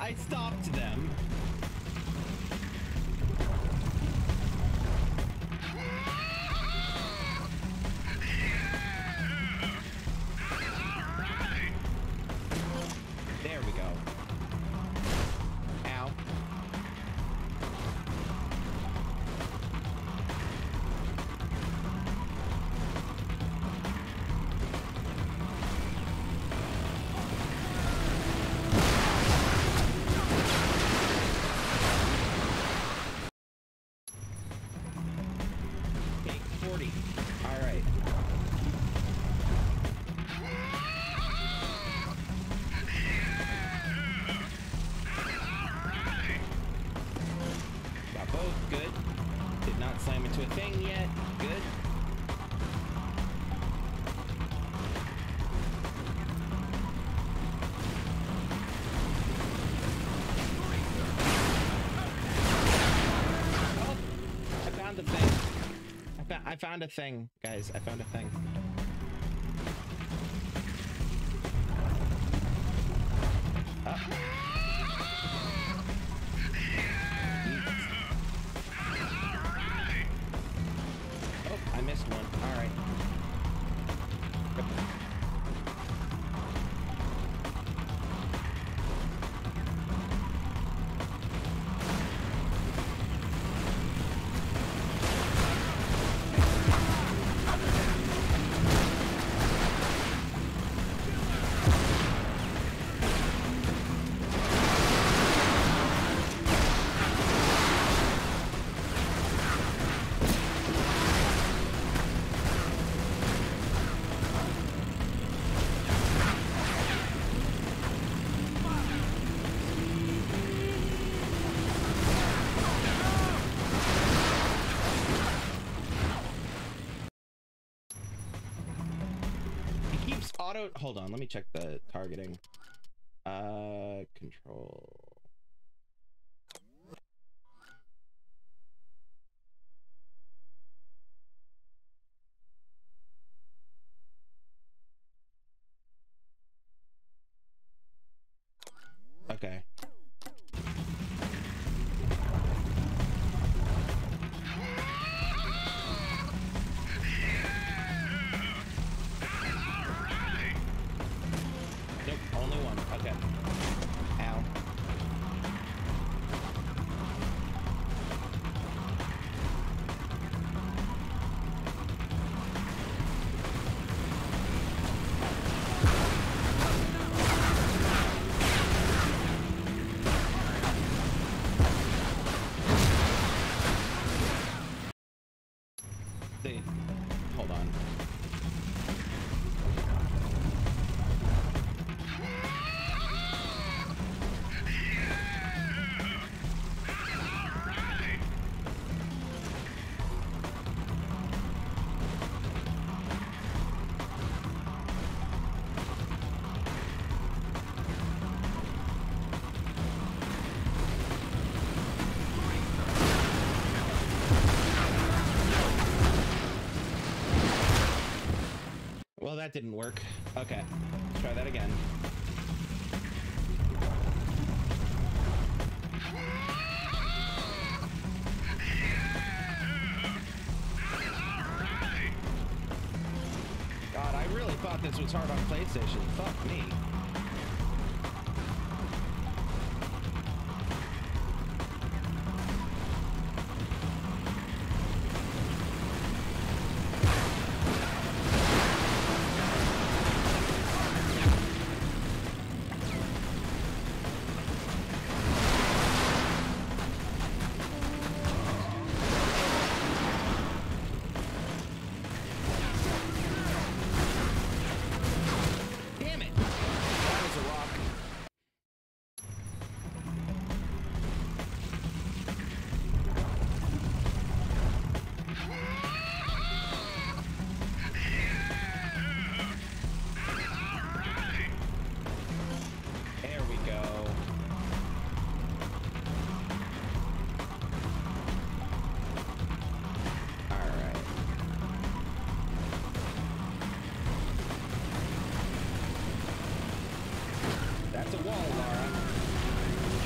I stopped them. There we go. Ow. Okay, forty. All right. Got both. Good. Did not slam into a thing yet. Good. Oh, I found a thing. I, fa I found a thing, guys. I found a thing. Oh. Oh, I missed one. All right. Auto, hold on, let me check the targeting. Uh, control. Okay. Nope, only one. Okay. Ow. They, hold on. Well, that didn't work. Okay, let's try that again. God, I really thought this was hard on PlayStation. Fuck me. Damn it! That was a rock. There we go. All right. That's a wall, Laura.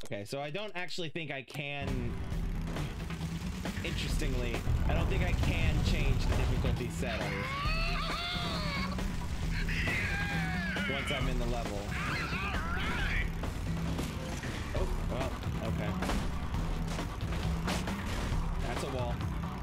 Okay, so I don't actually think I can... Interestingly, I don't think I can change the difficulty settings once I'm in the level. Oh, well, okay. That's a wall.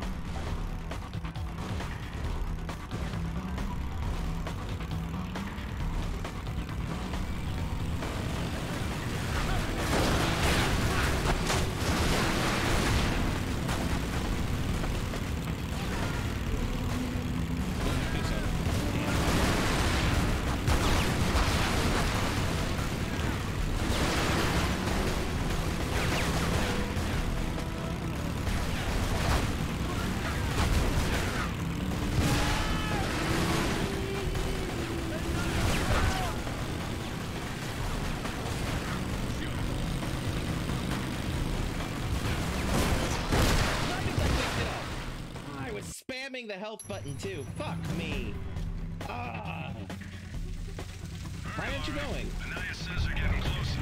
The health button too. Fuck me. Ah. Why aren't you going? Anaya says they're getting closer.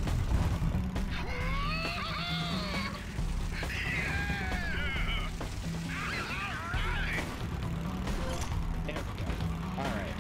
There we go. All right.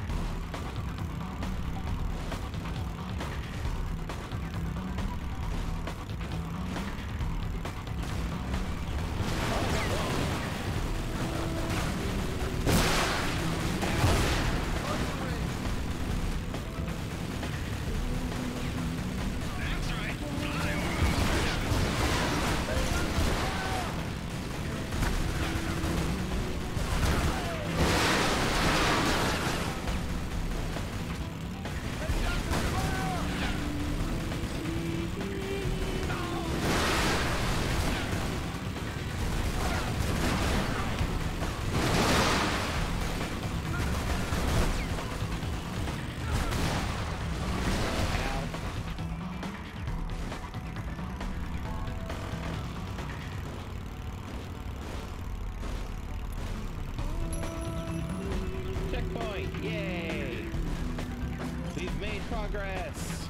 Progress.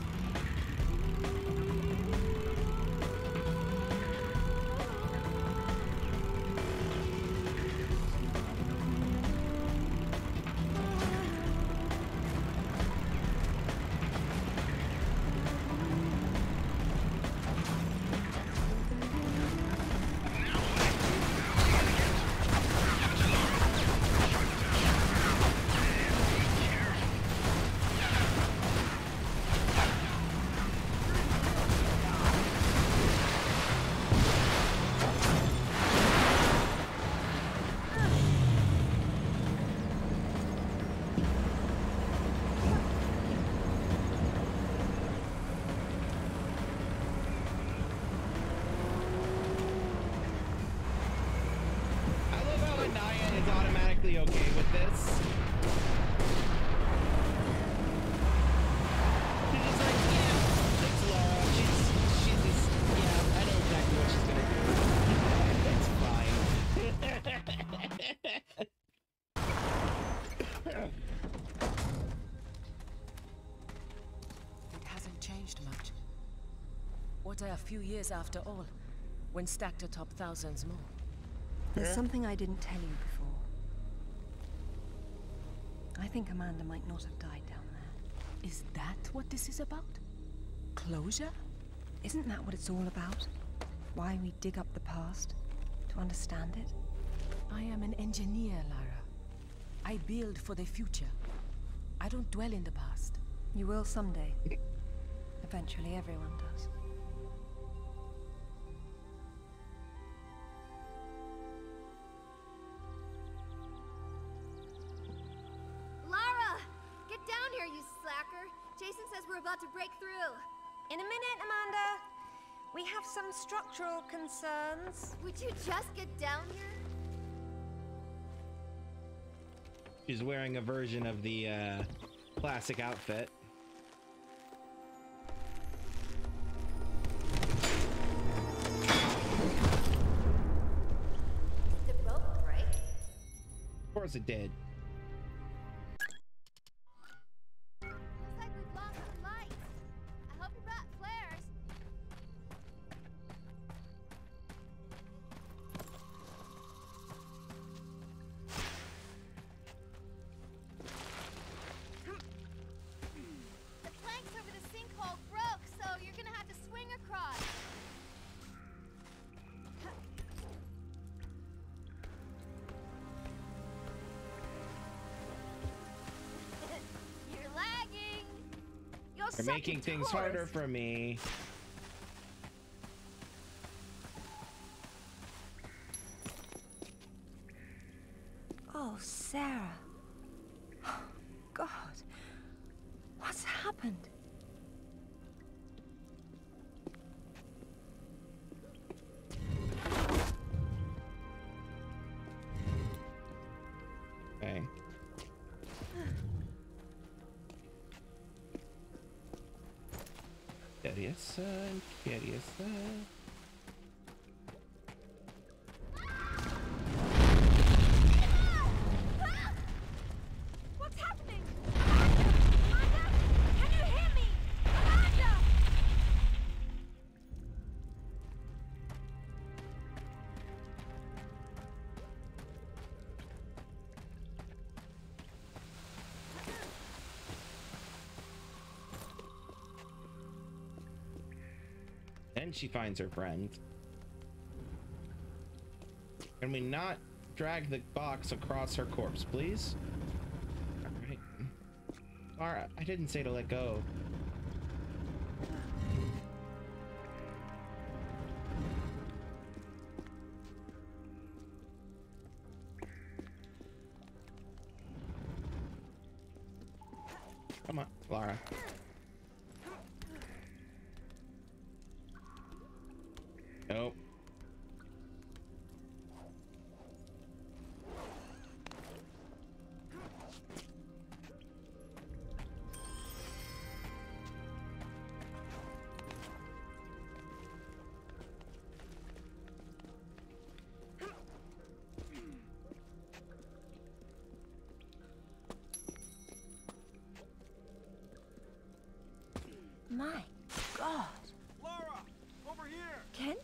Okay with this. She's just like, yeah, it's Laura. She's, she's just, yeah, I know exactly what she's gonna do. It's fine. It hasn't changed much. What are a few years after all, when stacked atop thousands more? There's yeah. something I didn't tell you before. I think Amanda might not have died down there. Is that what this is about? Closure? Isn't that what it's all about? Why we dig up the past? To understand it? I am an engineer, Lara. I build for the future. I don't dwell in the past. You will someday. Eventually, everyone does. Jason says we're about to break through. In a minute, Amanda. We have some structural concerns. Would you just get down here? She's wearing a version of the uh, classic outfit. Did the rope break? Of course it did. You're making things harder for me. Oh, Sarah. God. What's happened? Okay. Curiosa, curiosa. What's happening? Amanda? Can you hear me? Amanda! Then she finds her friend. Can we not drag the box across her corpse, please? Alright. Lara, I didn't say to let go. Come on, Lara. Nope. My God. Lara! Over here! Kent?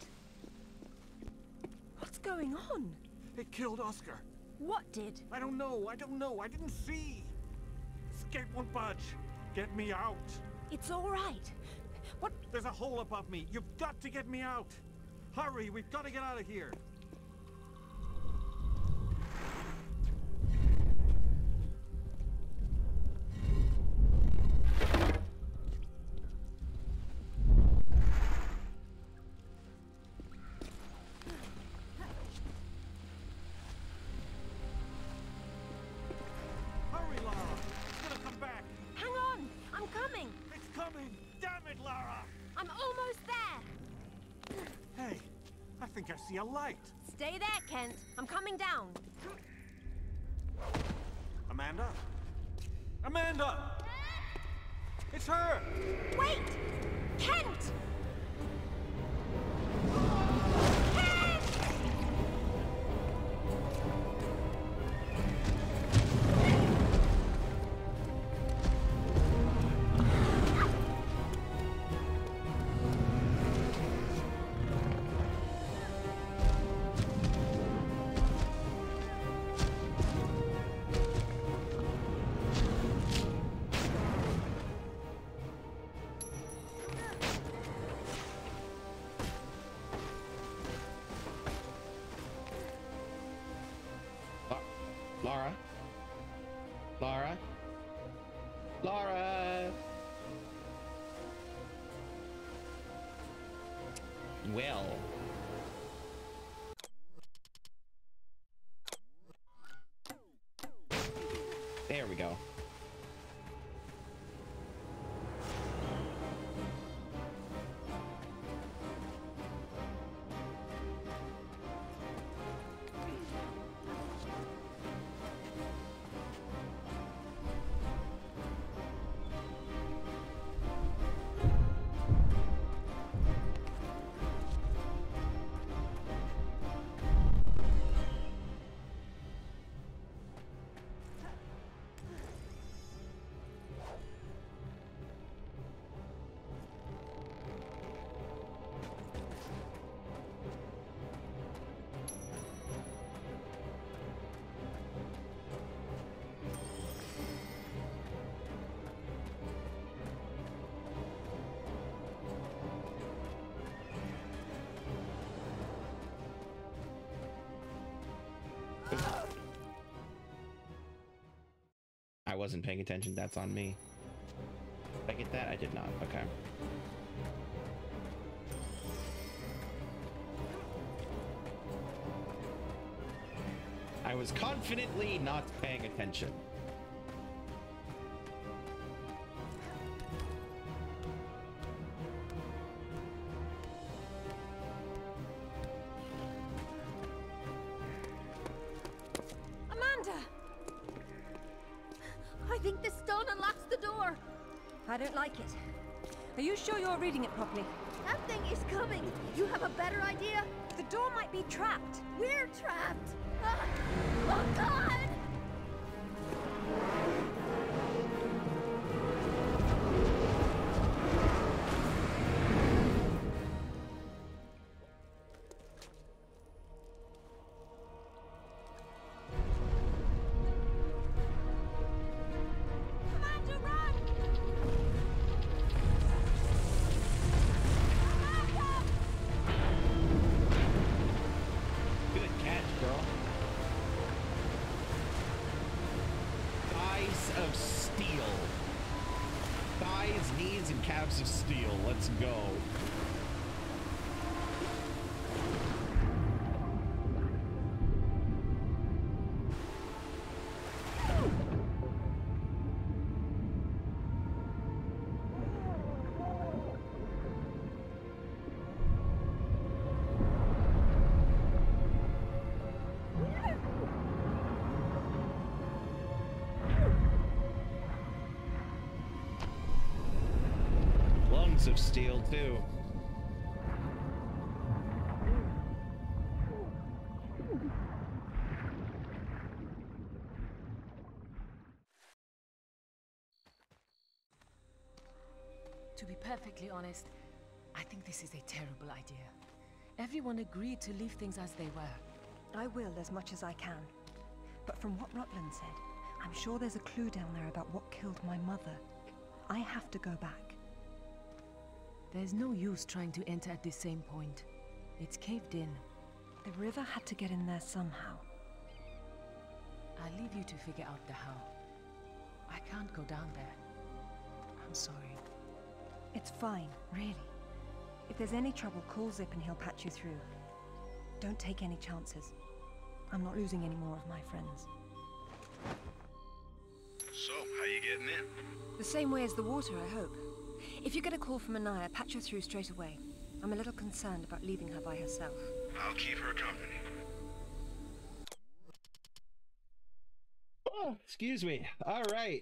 What's going on? It killed Oscar. What did? I don't know. I don't know. I didn't see. Escape won't budge. Get me out. It's all right. What? There's a hole above me. You've got to get me out. Hurry. We've got to get out of here. I see a light. Stay there, Kent. I'm coming down. Amanda? Amanda! It's her! Wait! Kent! Lara? Lara? Lara! Well. There we go. I wasn't paying attention. That's on me. If I could hit that? I did not. Okay. I was confidently not paying attention. Amanda! I think the stone unlocks the door. I don't like it. Are you sure you're reading it properly? That thing is coming. You have a better idea? The door might be trapped. We're trapped. Ah! Oh, God! Of steel. Let's go. Of steel too. To be perfectly honest, I think this is a terrible idea. Everyone agreed to leave things as they were. I will as much as I can. But from what Rutland said, I'm sure there's a clue down there about what killed my mother. I have to go back. There's no use trying to enter at the same point. It's caved in. The river had to get in there somehow. I'll leave you to figure out the how. I can't go down there. I'm sorry. It's fine, really. If there's any trouble, call Zip and he'll patch you through. Don't take any chances. I'm not losing any more of my friends. So, how you getting in? The same way as the water, I hope. If you get a call from Anaya, patch her through straight away. I'm a little concerned about leaving her by herself. I'll keep her company. Oh, excuse me. All right.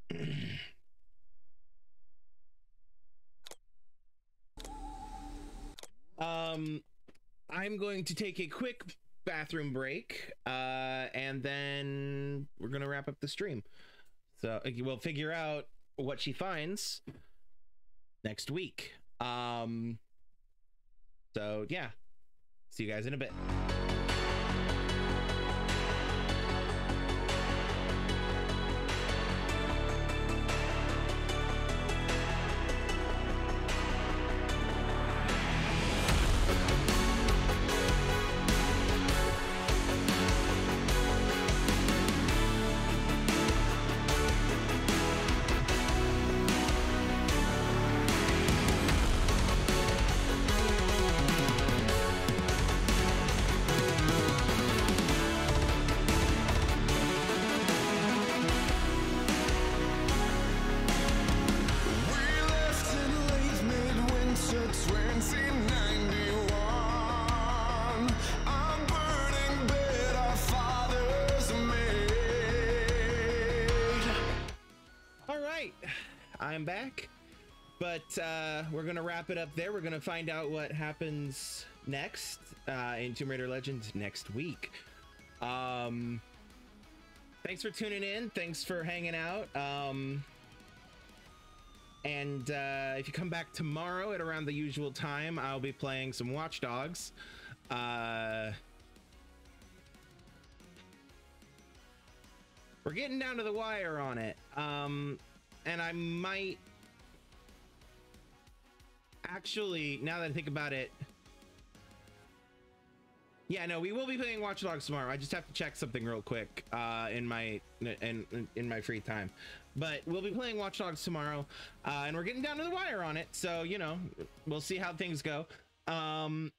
um, I'm going to take a quick bathroom break, uh, and then we're going to wrap up the stream. So we'll figure out what she finds next week. Um, so yeah, see you guys in a bit. I'm back, but uh, we're gonna wrap it up there. We're gonna find out what happens next uh, in Tomb Raider Legends next week. Um, thanks for tuning in. Thanks for hanging out. Um, and uh, if you come back tomorrow at around the usual time, I'll be playing some Watch Dogs. Uh, we're getting down to the wire on it. Um, And I might actually, now that I think about it, yeah, no, we will be playing Watch Dogs tomorrow. I just have to check something real quick uh, in my in in my free time. but we'll be playing Watch Dogs tomorrow, uh, and we're getting down to the wire on it. So, you know, we'll see how things go. Um,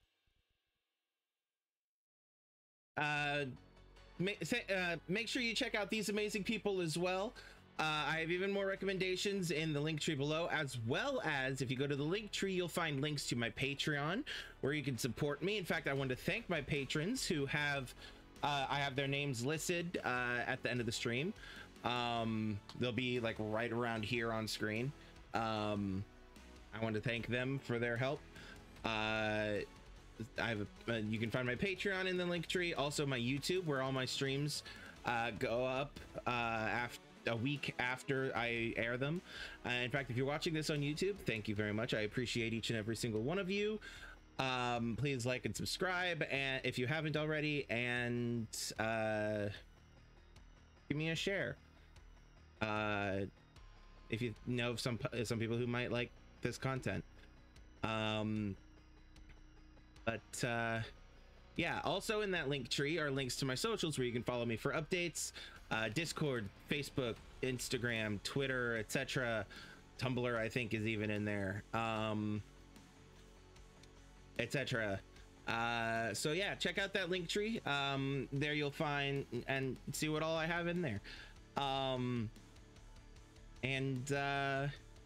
uh, make, uh, make sure you check out these amazing people as well. Uh, I have even more recommendations in the link tree below, as well as if you go to the link tree, you'll find links to my Patreon where you can support me. In fact, I want to thank my patrons who have, uh, I have their names listed uh, at the end of the stream. Um, they'll be like right around here on screen. Um, I want to thank them for their help. Uh, I have a, uh, you can find my Patreon in the link tree, also my YouTube where all my streams uh, go up uh, after. a week after I air them. Uh, in fact, if you're watching this on YouTube, thank you very much. I appreciate each and every single one of you. Um, please like and subscribe, and if you haven't already, and uh, give me a share. Uh, if you know some some people who might like this content. Um, but uh, yeah, also in that link tree are links to my socials where you can follow me for updates. Uh, Discord, Facebook, Instagram, Twitter, et cetera. Tumblr, I think, is even in there, um, et cetera. Uh, so yeah, check out that link tree. Um, there you'll find and see what all I have in there. Um, and uh,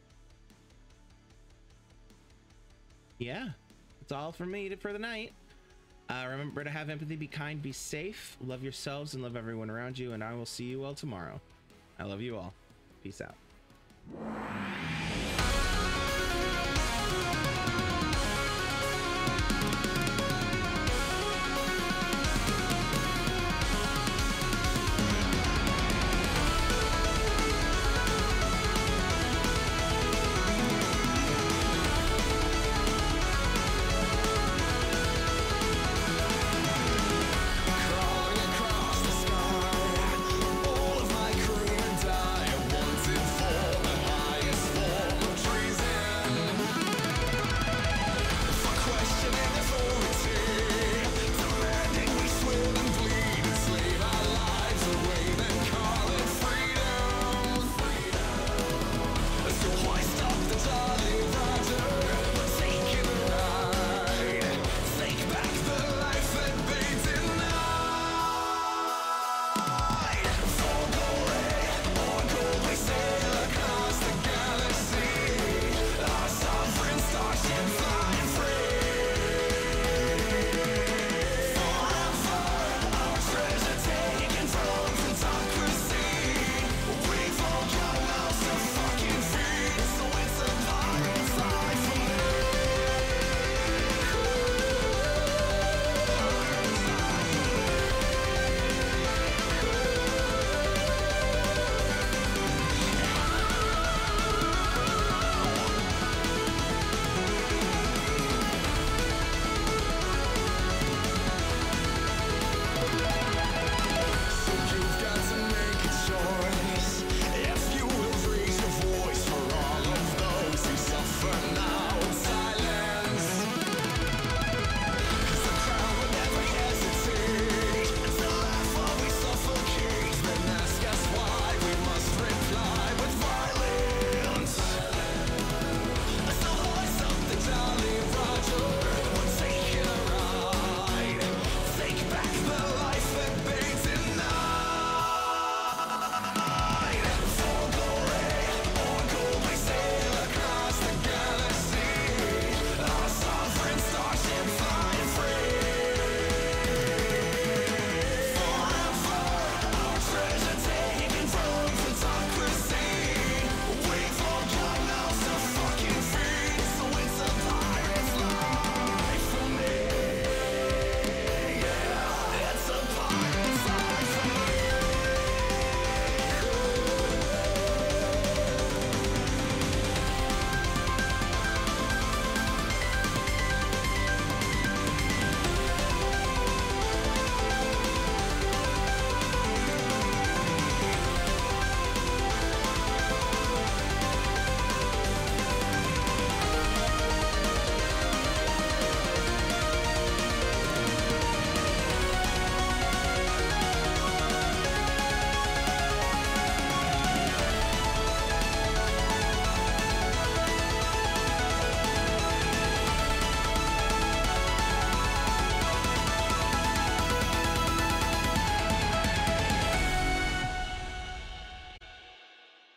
yeah, that's all for me for the night. Uh, remember to have empathy, be kind, be safe, love yourselves, and love everyone around you, and I will see you all tomorrow. I love you all. Peace out.